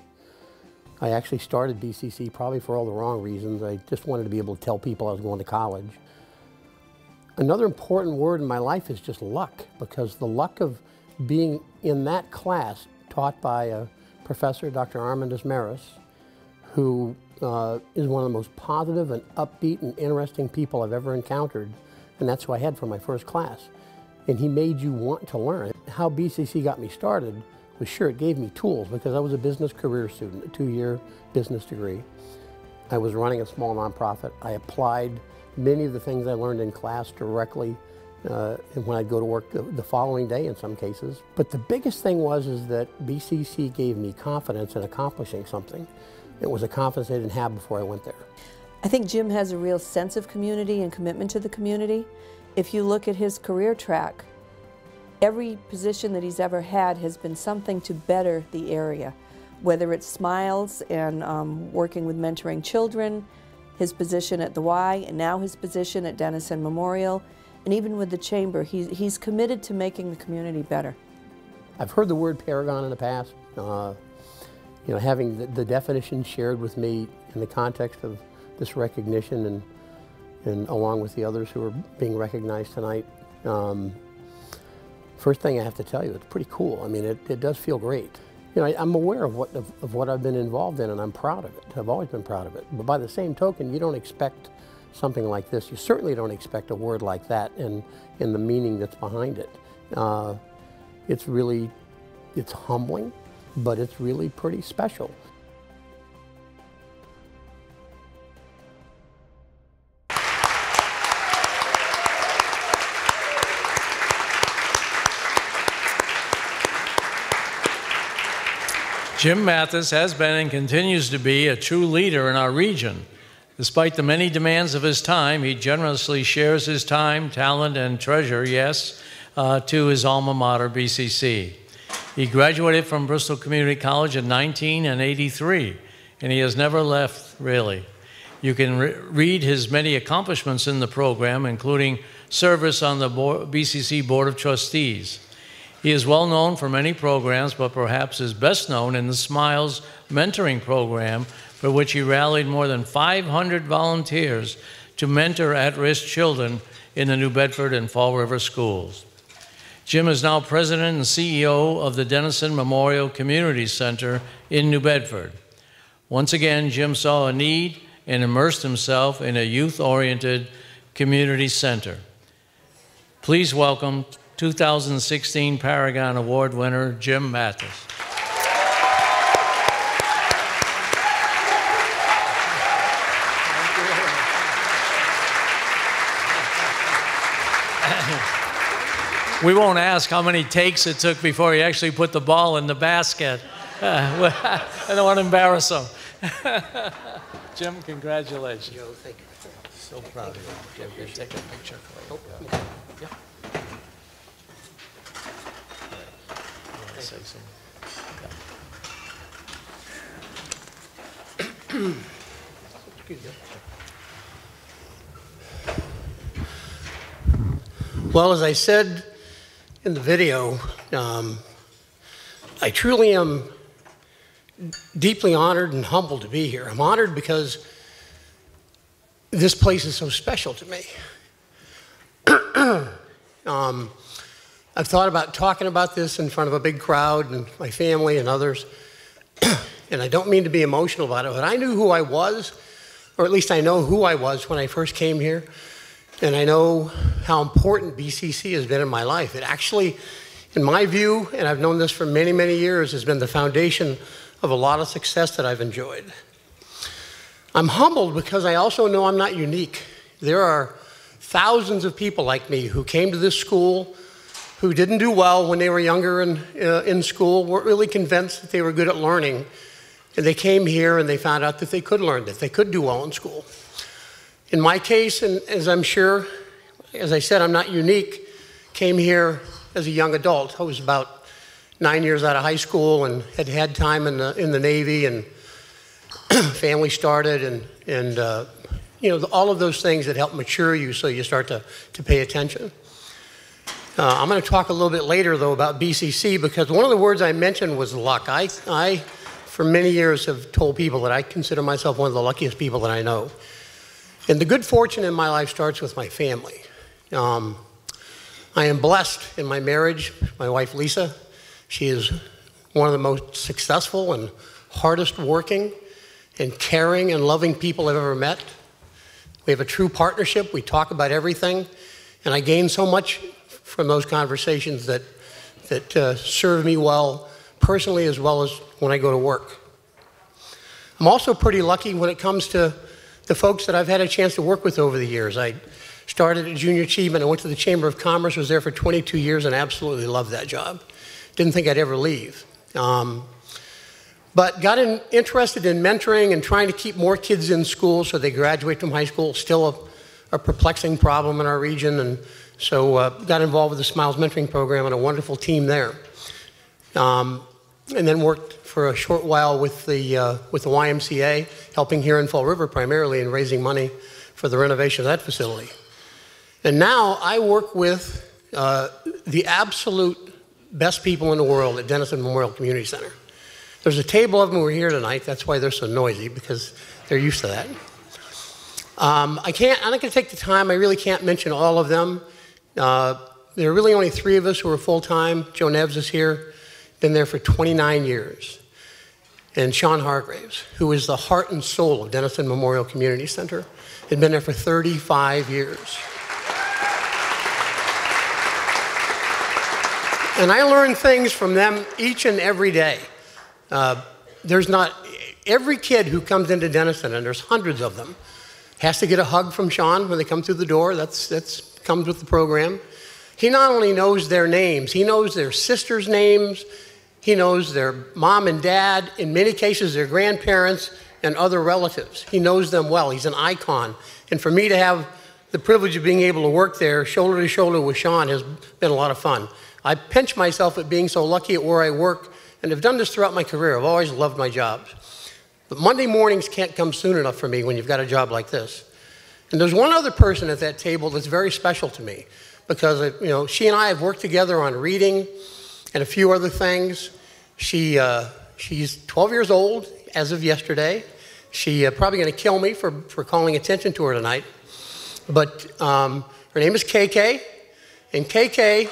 Speaker 8: I actually started B C C probably for all the wrong reasons. I just wanted to be able to tell people I was going to college. Another important word in my life is just luck, because the luck of being in that class taught by a professor, Doctor Armand Desmarais, who uh, is one of the most positive and upbeat and interesting people I've ever encountered, and that's who I had for my first class. And he made you want to learn. How B C C got me started was, sure, it gave me tools, because I was a business career student, a two-year business degree. I was running a small nonprofit. I applied many of the things I learned in class directly uh, when I'd go to work the, the following day in some cases. But the biggest thing was is that B C C gave me confidence in accomplishing something. It was a confidence I didn't have before I went there.
Speaker 9: I think Jim has a real sense of community and commitment to the community. If you look at his career track, every position that he's ever had has been something to better the area, whether it's Smiles and um, working with mentoring children, his position at the Y, and now his position at Denison Memorial, and even with the Chamber, he's, he's committed to making the community better.
Speaker 8: I've heard the word Paragon in the past. Uh, you know, having the, the definition shared with me in the context of this recognition, and, and along with the others who are being recognized tonight. Um, First thing I have to tell you, it's pretty cool. I mean, it, it does feel great. You know, I, I'm aware of what, of, of what I've been involved in, and I'm proud of it. I've always been proud of it. But by the same token, you don't expect something like this. You certainly don't expect a word like that in, in the meaning that's behind it. Uh, it's really, it's humbling, but it's really pretty special.
Speaker 2: Jim Mathis has been and continues to be a true leader in our region. Despite the many demands of his time, he generously shares his time, talent, and treasure, yes, uh, to his alma mater, B C C. He graduated from Bristol Community College in nineteen eighty-three, and he has never left, really. You can re read his many accomplishments in the program, including service on the board, B C C Board of Trustees. He is well known for many programs, but perhaps is best known in the SMILES mentoring program, for which he rallied more than five hundred volunteers to mentor at-risk children in the New Bedford and Fall River schools. Jim is now president and C E O of the Denison Memorial Community Center in New Bedford. Once again, Jim saw a need and immersed himself in a youth-oriented community center. Please welcome two thousand sixteen Paragon Award winner, Jim Mathis. We won't ask how many takes it took before he actually put the ball in the basket. Uh, I don't want to embarrass him. Jim, congratulations.
Speaker 8: Joe, thank you.
Speaker 2: So proud of you. Jim, can take a picture for you.
Speaker 8: Oh,
Speaker 2: Yeah. I want to say something.
Speaker 8: Well, as I said in the video, um, I truly am deeply honored and humbled to be here. I'm honored because this place is so special to me. um, I've thought about talking about this in front of a big crowd and my family and others, and I don't mean to be emotional about it, but I knew who I was, or at least I know who I was when I first came here, and I know how important B C C has been in my life. It actually, in my view, and I've known this for many, many years, has been the foundation of a lot of success that I've enjoyed. I'm humbled because I also know I'm not unique. There are thousands of people like me who came to this school, who didn't do well when they were younger in, uh, in school, weren't really convinced that they were good at learning, and they came here and they found out that they could learn, that they could do well in school. In my case, and as I'm sure, as I said, I'm not unique, came here as a young adult. I was about nine years out of high school and had had time in the, in the Navy, and family started, and, and uh, you know, all of those things that help mature you so you start to, to pay attention. Uh, I'm going to talk a little bit later, though, about B C C, because one of the words I mentioned was luck. I, I, for many years, have told people that I consider myself one of the luckiest people that I know. And the good fortune in my life starts with my family. Um, I am blessed in my marriage. My wife, Lisa, she is one of the most successful and hardest working and caring and loving people I've ever met. We have a true partnership. We talk about everything. And I gain so much from those conversations that, that uh, serve me well personally as well as when I go to work. I'm also pretty lucky when it comes to the folks that I've had a chance to work with over the years. I started at Junior Achievement. I went to the Chamber of Commerce, was there for twenty-two years, and absolutely loved that job. Didn't think I'd ever leave. Um, but got in, interested in mentoring and trying to keep more kids in school so they graduate from high school. Still a, a perplexing problem in our region, and so uh, got involved with the SMILES mentoring program and a wonderful team there. Um, and then worked for a short while with the, uh, with the Y M C A, helping here in Fall River primarily and raising money for the renovation of that facility. And now I work with uh, the absolute best people in the world at Denison Memorial Community Center. There's a table of them who are here tonight. That's why they're so noisy, because they're used to that. Um, I can't, I'm not going to take the time. I really can't mention all of them. Uh, there are really only three of us who are full-time. Joe Neves is here, been there for twenty-nine years. And Sean Hargraves, who is the heart and soul of Denison Memorial Community Center, had been there for thirty-five years. And I learn things from them each and every day. Uh, there's not, every kid who comes into Denison, and there's hundreds of them, has to get a hug from Sean when they come through the door. That's, that's comes with the program. He not only knows their names, he knows their sisters' names, he knows their mom and dad, in many cases their grandparents and other relatives. He knows them well. He's an icon. And for me to have the privilege of being able to work there shoulder to shoulder with Sean has been a lot of fun. I pinch myself at being so lucky at where I work, and I've done this throughout my career. I've always loved my jobs. But Monday mornings can't come soon enough for me when you've got a job like this. And there's one other person at that table that's very special to me because, you know, she and I have worked together on reading and a few other things. She, uh, she's twelve years old as of yesterday. She uh, probably going to kill me for, for calling attention to her tonight. But um, her name is K K. And K K,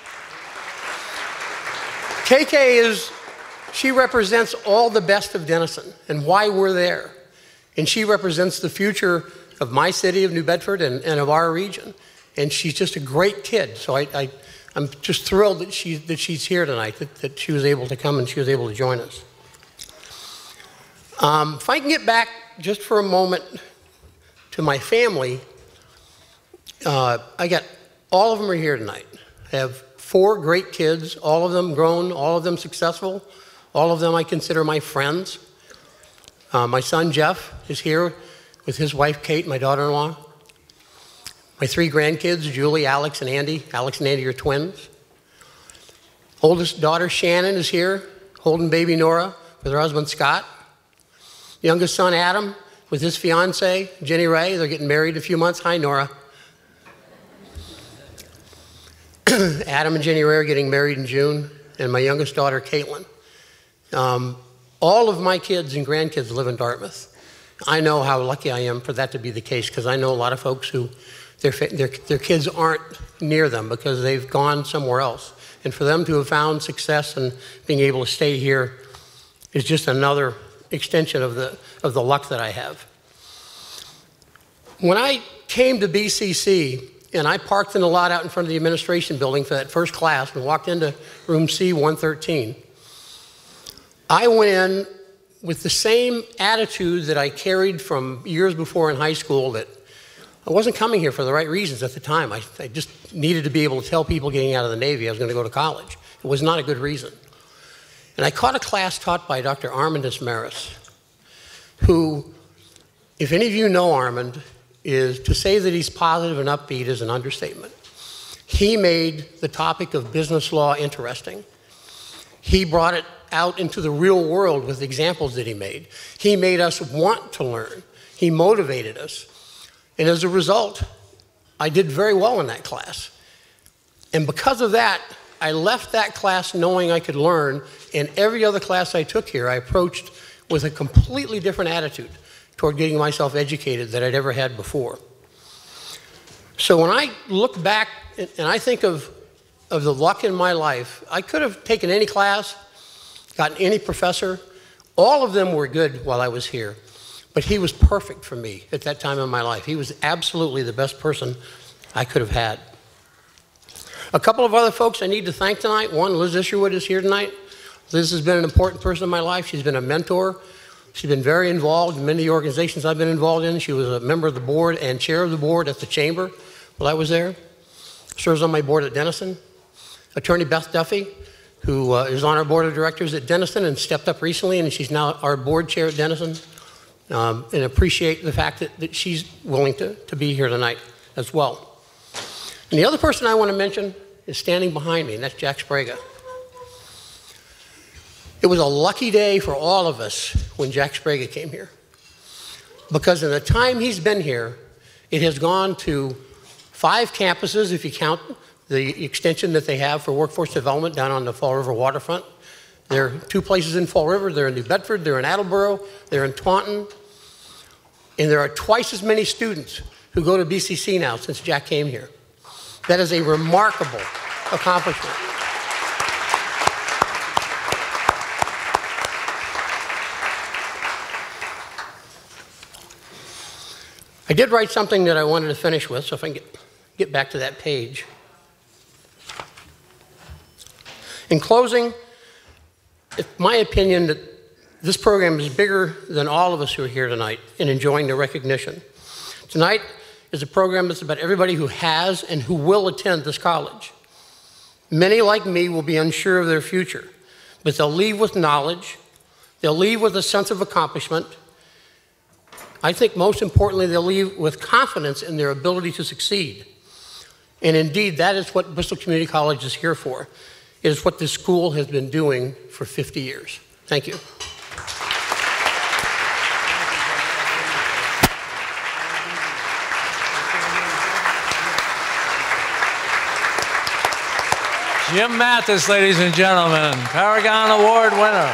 Speaker 8: K K is, she represents all the best of Denison and why we're there. And she represents the future of my city of New Bedford and, and of our region. And she's just a great kid. So I, I, I'm just thrilled that, she, that she's here tonight, that, that she was able to come and she was able to join us. Um, if I can get back just for a moment to my family, uh, I got, all of them are here tonight. I have four great kids, all of them grown, all of them successful, all of them I consider my friends. Uh, my son Jeff is here with his wife Kate, my daughter-in-law. My three grandkids, Julie, Alex, and Andy. Alex and Andy are twins. Oldest daughter Shannon is here, holding baby Nora with her husband Scott. Youngest son Adam with his fiance Jenny Ray. They're getting married in a few months. Hi, Nora. Adam and Jenny Ray are getting married in June, and my youngest daughter Caitlin. Um, all of my kids and grandkids live in Dartmouth. I know how lucky I am for that to be the case because I know a lot of folks who their, their, their kids aren't near them because they've gone somewhere else. And for them to have found success and being able to stay here is just another extension of the, of the luck that I have. When I came to B C C, and I parked in the lot out in front of the administration building for that first class and walked into room C one thirteen, I went in with the same attitude that I carried from years before in high school, that I wasn't coming here for the right reasons at the time. I, I just needed to be able to tell people getting out of the Navy I was going to go to college. It was not a good reason. And I caught a class taught by Doctor Armand Maris, who, if any of you know Armand, is to say that he's positive and upbeat is an understatement. He made the topic of business law interesting. He brought it out into the real world with examples that he made. He made us want to learn. He motivated us. And as a result, I did very well in that class. And because of that, I left that class knowing I could learn, and every other class I took here, I approached with a completely different attitude toward getting myself educated than I'd ever had before. So when I look back and I think of, of the luck in my life, I could have taken any class, gotten any professor. All of them were good while I was here, but he was perfect for me at that time in my life. He was absolutely the best person I could have had. A couple of other folks I need to thank tonight. One, Liz Isherwood is here tonight. Liz has been an important person in my life. She's been a mentor. She's been very involved in many organizations I've been involved in. She was a member of the board and chair of the board at the chamber while I was there. Serves on my board at Denison. Attorney Beth Duffy, who uh, is on our board of directors at Denison and stepped up recently, and she's now our board chair at Denison. Um, and appreciate the fact that, that she's willing to, to be here tonight as well. And the other person I want to mention is standing behind me, and that's Jack Sprague. It was a lucky day for all of us when Jack Sprague came here, because in the time he's been here, it has gone to five campuses, if you count the extension that they have for workforce development down on the Fall River waterfront. There are two places in Fall River. They're in New Bedford, they're in Attleboro, they're in Taunton, and there are twice as many students who go to B C C now since Jack came here. That is a remarkable accomplishment. I did write something that I wanted to finish with, so if I can get, get back to that page. In closing, it's my opinion that this program is bigger than all of us who are here tonight in enjoying the recognition. Tonight is a program that's about everybody who has and who will attend this college. Many, like me, will be unsure of their future, but they'll leave with knowledge, they'll leave with a sense of accomplishment. I think most importantly, they'll leave with confidence in their ability to succeed. And indeed, that is what Bristol Community College is here for. It is what this school has been doing for fifty years. Thank you.
Speaker 2: Jim Mathis, ladies and gentlemen, Paragon Award winner.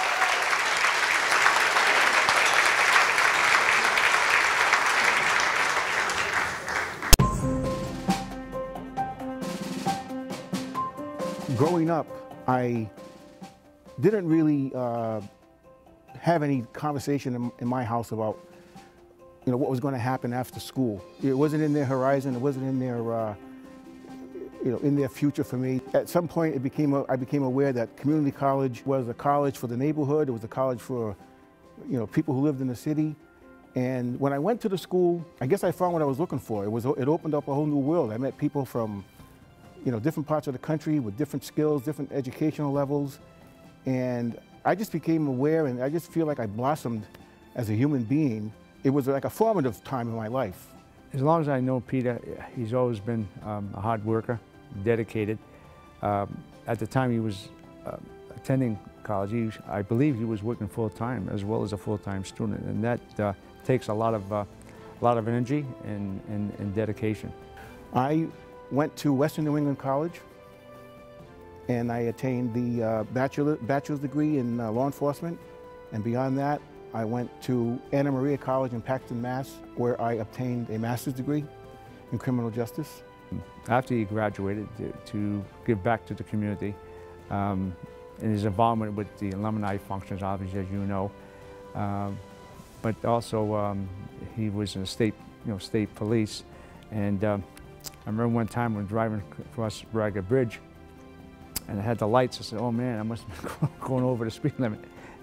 Speaker 10: Growing up, I didn't really uh, have any conversation in, in my house about, you know, what was going to happen after school. It wasn't in their horizon. It wasn't in their, uh, you know, in their future for me. At some point, it became a, I became aware that community college was a college for the neighborhood. It was a college for, you know, people who lived in the city. And when I went to the school, I guess I found what I was looking for. It was, it opened up a whole new world. I met people from, you know, different parts of the country with different skills, different educational levels. And I just became aware, and I just feel like I blossomed as a human being. It was like a formative time in my life.
Speaker 11: As long as I know Peter, he's always been um, a hard worker, dedicated. Um, at the time he was uh, attending college, he, I believe he was working full-time as well as a full-time student, and that uh, takes a lot of, uh, a lot of energy and, and, and dedication.
Speaker 10: I went to Western New England College, and I attained the uh, bachelor, bachelor's degree in uh, law enforcement. And beyond that, I went to Anna Maria College in Paxton, Mass, where I obtained a master's degree in criminal justice.
Speaker 11: After he graduated, to, to give back to the community, um, and his involvement with the alumni functions, obviously, as you know, um, but also um, he was in the state, you know, state police, and um, I remember one time when driving across Braga Bridge, and I had the lights. I said, "Oh man, I must have been going over the speed limit."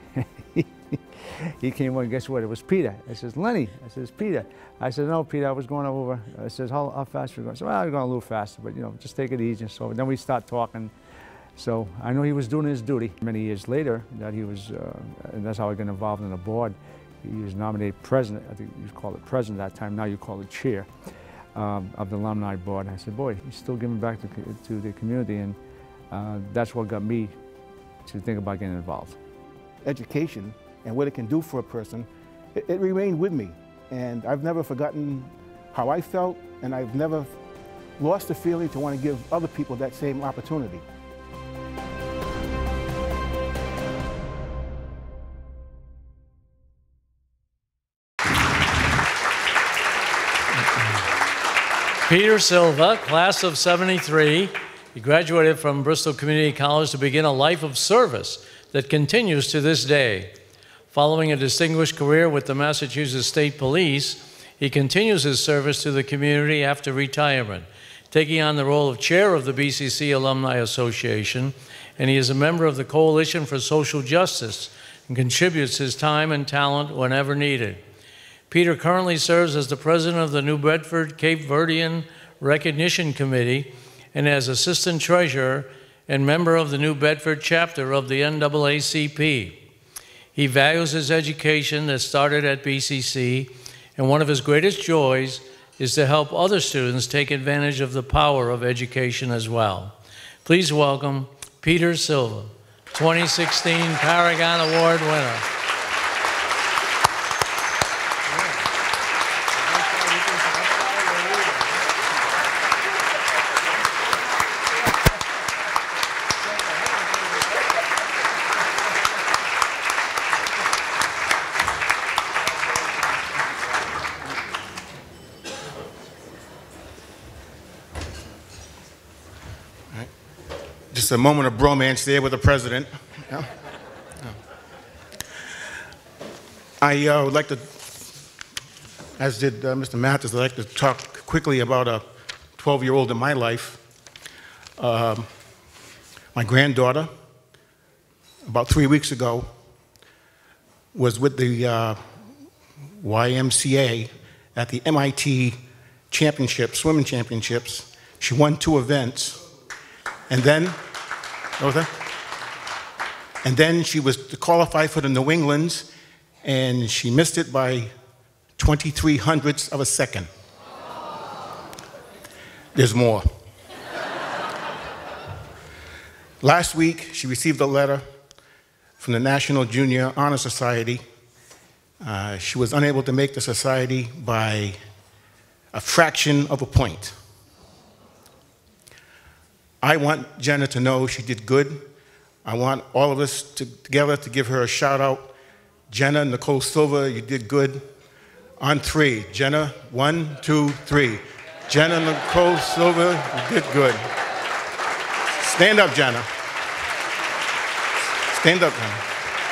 Speaker 11: He came on, guess what? It was Peter. I says, "Lenny." I says, "Peter." I said, "No, Peter, I was going over." I says, "How, how fast are you going?" I said, "Well, I'm going a little faster, but you know, just take it easy." So then we start talking. So I know he was doing his duty. Many years later, that he was, uh, and that's how I got involved in the board. He was nominated president. I think you called it president at that time. Now you call it chair um, of the alumni board. I said, "Boy, he's still giving back to, to the community," and uh, that's what got me to think about getting involved.
Speaker 10: Education and what it can do for a person, it, it remained with me. And I've never forgotten how I felt, and I've never lost the feeling to want to give other people that same opportunity.
Speaker 2: Peter Silva, class of seventy-three. He graduated from Bristol Community College to begin a life of service that continues to this day. Following a distinguished career with the Massachusetts State Police, he continues his service to the community after retirement, taking on the role of chair of the B C C Alumni Association, and he is a member of the Coalition for Social Justice and contributes his time and talent whenever needed. Peter currently serves as the president of the New Bedford Cape Verdean Recognition Committee and as assistant treasurer and member of the New Bedford chapter of the N double A C P. He values his education that started at B C C, and one of his greatest joys is to help other students take advantage of the power of education as well. Please welcome Peter Silva, twenty sixteen Paragon Award winner.
Speaker 12: Just a moment of bromance there with the president. Yeah. Yeah. I uh, would like to, as did uh, Mister Mathis, I'd like to talk quickly about a twelve-year-old in my life. Um, my granddaughter, about three weeks ago, was with the uh, Y M C A at the M I T championship, swimming championships. She won two events. And then, what was that? And then she was to qualify for the New Englands, and she missed it by twenty-three hundredths of a second. There's more. Last week, she received a letter from the National Junior Honor Society. Uh, she was unable to make the society by a fraction of a point. I want Jenna to know she did good. I want all of us to, together to give her a shout out. Jenna Nicole Silva, you did good. On three. Jenna, one, two, three. Jenna Nicole Silva, you did good. Stand up, Jenna. Stand up, Jenna.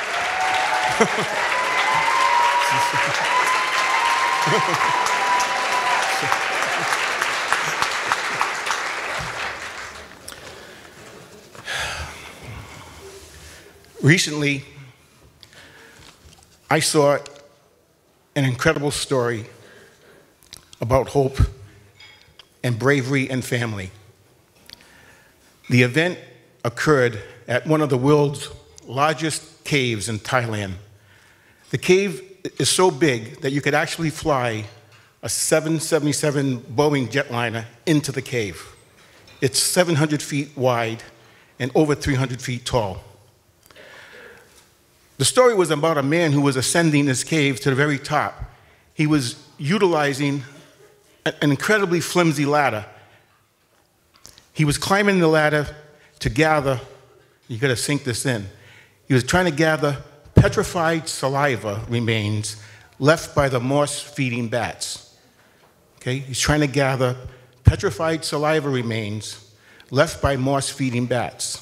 Speaker 12: Recently, I saw an incredible story about hope and bravery and family. The event occurred at one of the world's largest caves in Thailand. The cave is so big that you could actually fly a seven seventy-seven Boeing jetliner into the cave. It's seven hundred feet wide and over three hundred feet tall. The story was about a man who was ascending this cave to the very top. He was utilizing an incredibly flimsy ladder. He was climbing the ladder to gather, you gotta sink this in, he was trying to gather petrified saliva remains left by the moss-feeding bats. Okay, he's trying to gather petrified saliva remains left by moss-feeding bats.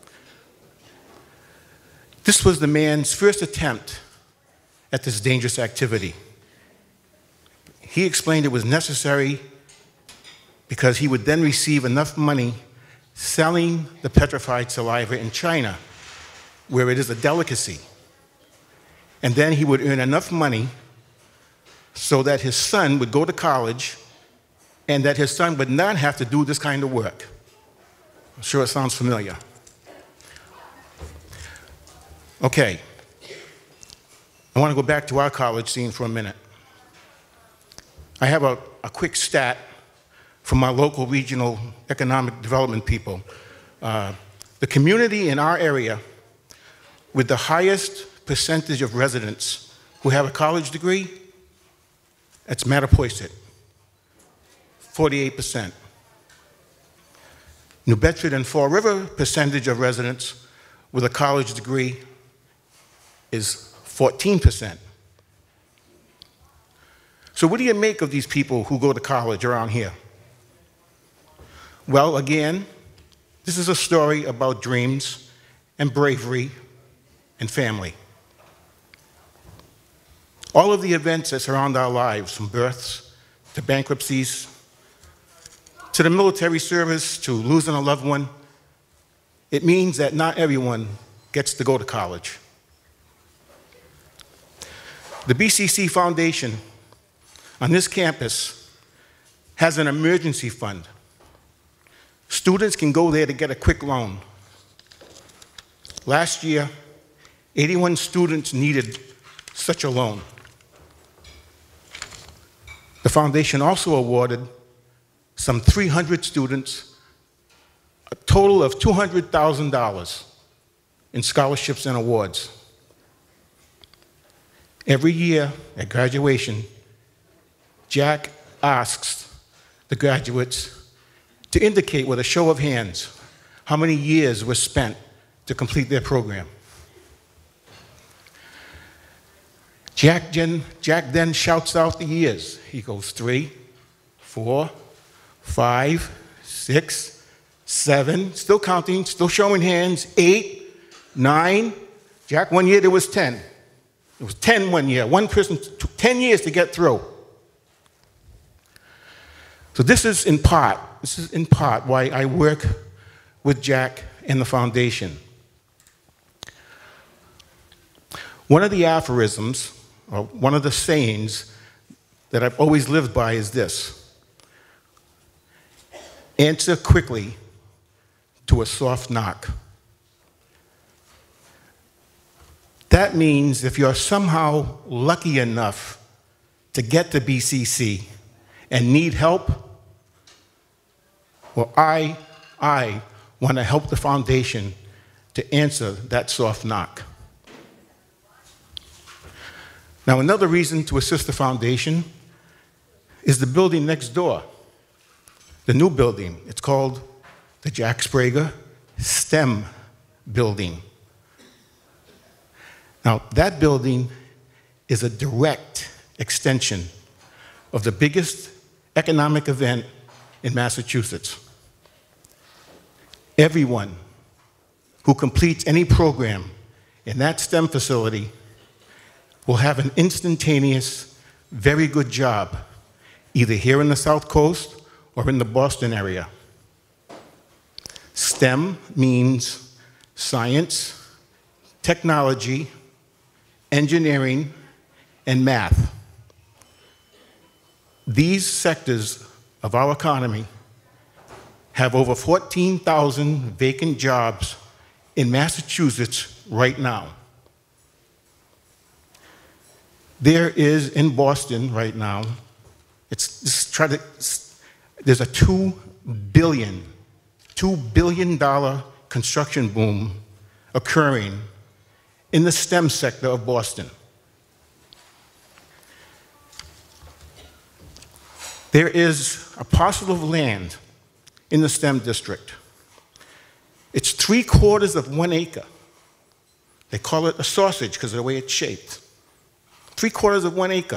Speaker 12: This was the man's first attempt at this dangerous activity. He explained it was necessary because he would then receive enough money selling the petrified saliva in China, where it is a delicacy. And then he would earn enough money so that his son would go to college and that his son would not have to do this kind of work. I'm sure it sounds familiar. Okay, I want to go back to our college scene for a minute. I have a, a quick stat from our local regional economic development people. Uh, the community in our area with the highest percentage of residents who have a college degree, that's Mattapoisett, forty-eight percent. New Bedford and Fall River percentage of residents with a college degree is fourteen percent. So what do you make of these people who go to college around here? Well, again, this is a story about dreams and bravery and family. All of the events that surround our lives, from births to bankruptcies, to the military service, to losing a loved one, it means that not everyone gets to go to college. The B C C Foundation on this campus has an emergency fund. Students can go there to get a quick loan. Last year, eighty-one students needed such a loan. The foundation also awarded some three hundred students a total of two hundred thousand dollars in scholarships and awards. Every year at graduation, Jack asks the graduates to indicate with a show of hands how many years were spent to complete their program. Jack, Jen, Jack then shouts out the years. He goes three, four, five, six, seven, still counting, still showing hands, eight, nine. Jack, one year there was ten. It was ten one year. One person took ten years to get through. So this is in part, this is in part why I work with Jack and the foundation. One of the aphorisms, or one of the sayings that I've always lived by is this: answer quickly to a soft knock. That means if you're somehow lucky enough to get to B C C and need help, well, I, I want to help the foundation to answer that soft knock. Now, another reason to assist the foundation is the building next door, the new building. It's called the Jack Sprague STEM building. Now, that building is a direct extension of the biggest economic event in Massachusetts. Everyone who completes any program in that STEM facility will have an instantaneous, very good job, either here in the South Coast or in the Boston area. STEM means science, technology, engineering, and math. These sectors of our economy have over fourteen thousand vacant jobs in Massachusetts right now. There is in Boston right now, it's, it's try to, it's, there's a two billion, two billion dollar construction boom occurring in the STEM sector of Boston. There is a parcel of land in the STEM district. It's three quarters of one acre. They call it a sausage because of the way it's shaped. Three quarters of one acre.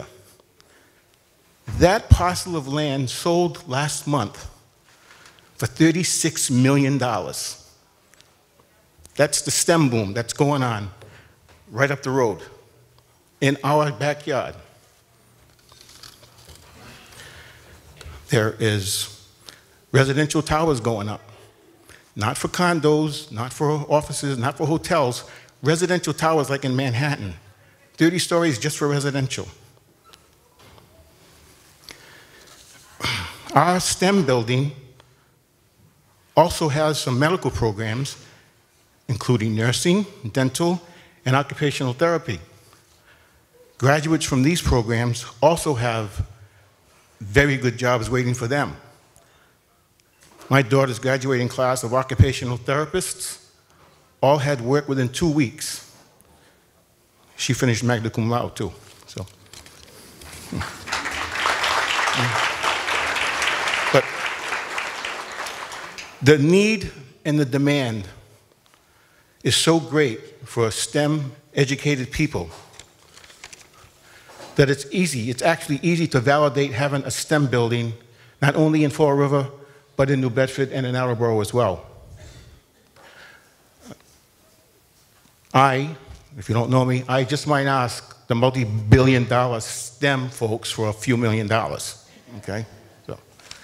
Speaker 12: That parcel of land sold last month for thirty-six million dollars. That's the STEM boom that's going on right up the road in our backyard. There is residential towers going up. Not for condos, not for offices, not for hotels. Residential towers like in Manhattan. thirty stories just for residential. Our STEM building also has some medical programs, including nursing, dental, and occupational therapy. Graduates from these programs also have very good jobs waiting for them. My daughter's graduating class of occupational therapists all had work within two weeks. She finished magna cum laude too, so. But the need and the demand is so great for STEM educated people that it's easy, it's actually easy to validate having a STEM building, not only in Fall River, but in New Bedford and in Attleboro as well. I, if you don't know me, I just might ask the multi-billion dollar STEM folks for a few million dollars, okay? So,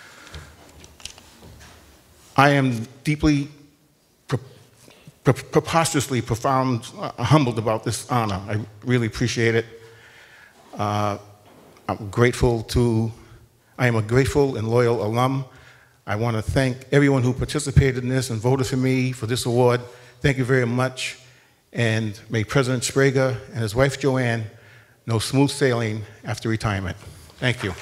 Speaker 12: I am deeply, pre pre preposterously profound, uh, humbled about this honor. I really appreciate it. Uh, I'm grateful to, I am a grateful and loyal alum. I want to thank everyone who participated in this and voted for me for this award. Thank you very much. And may President Sprague and his wife Joanne know smooth sailing after retirement. Thank you.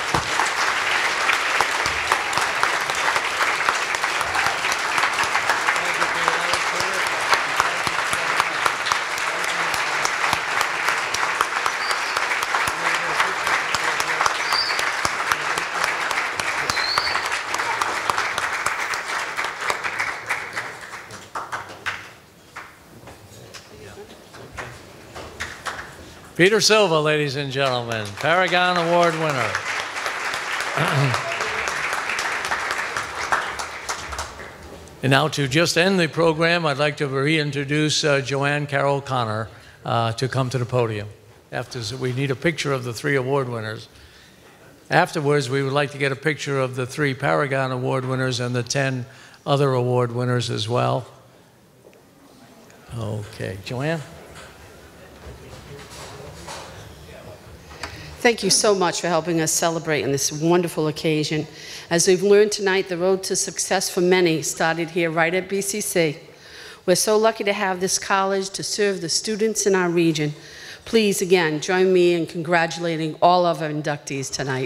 Speaker 2: Peter Silva, ladies and gentlemen, Paragon Award winner. And now to just end the program, I'd like to reintroduce uh, Joanne Carroll Connor uh, to come to the podium. After, we need a picture of the three award winners. Afterwards, we would like to get a picture of the three Paragon Award winners and the ten other award winners as well. Okay, Joanne?
Speaker 4: Thank you so much for helping us celebrate on this wonderful occasion. As we've learned tonight, the road to success for many started here right at B C C. We're so lucky to have this college to serve the students in our region. Please, again, join me in congratulating all of our inductees tonight.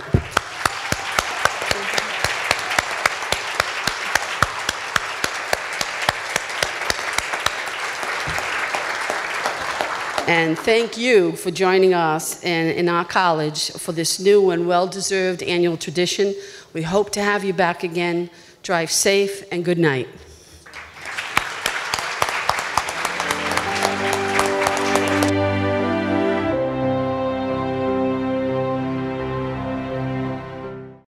Speaker 4: And thank you for joining us in, in our college for this new and well-deserved annual tradition. We hope to have you back again Drive safe and good night.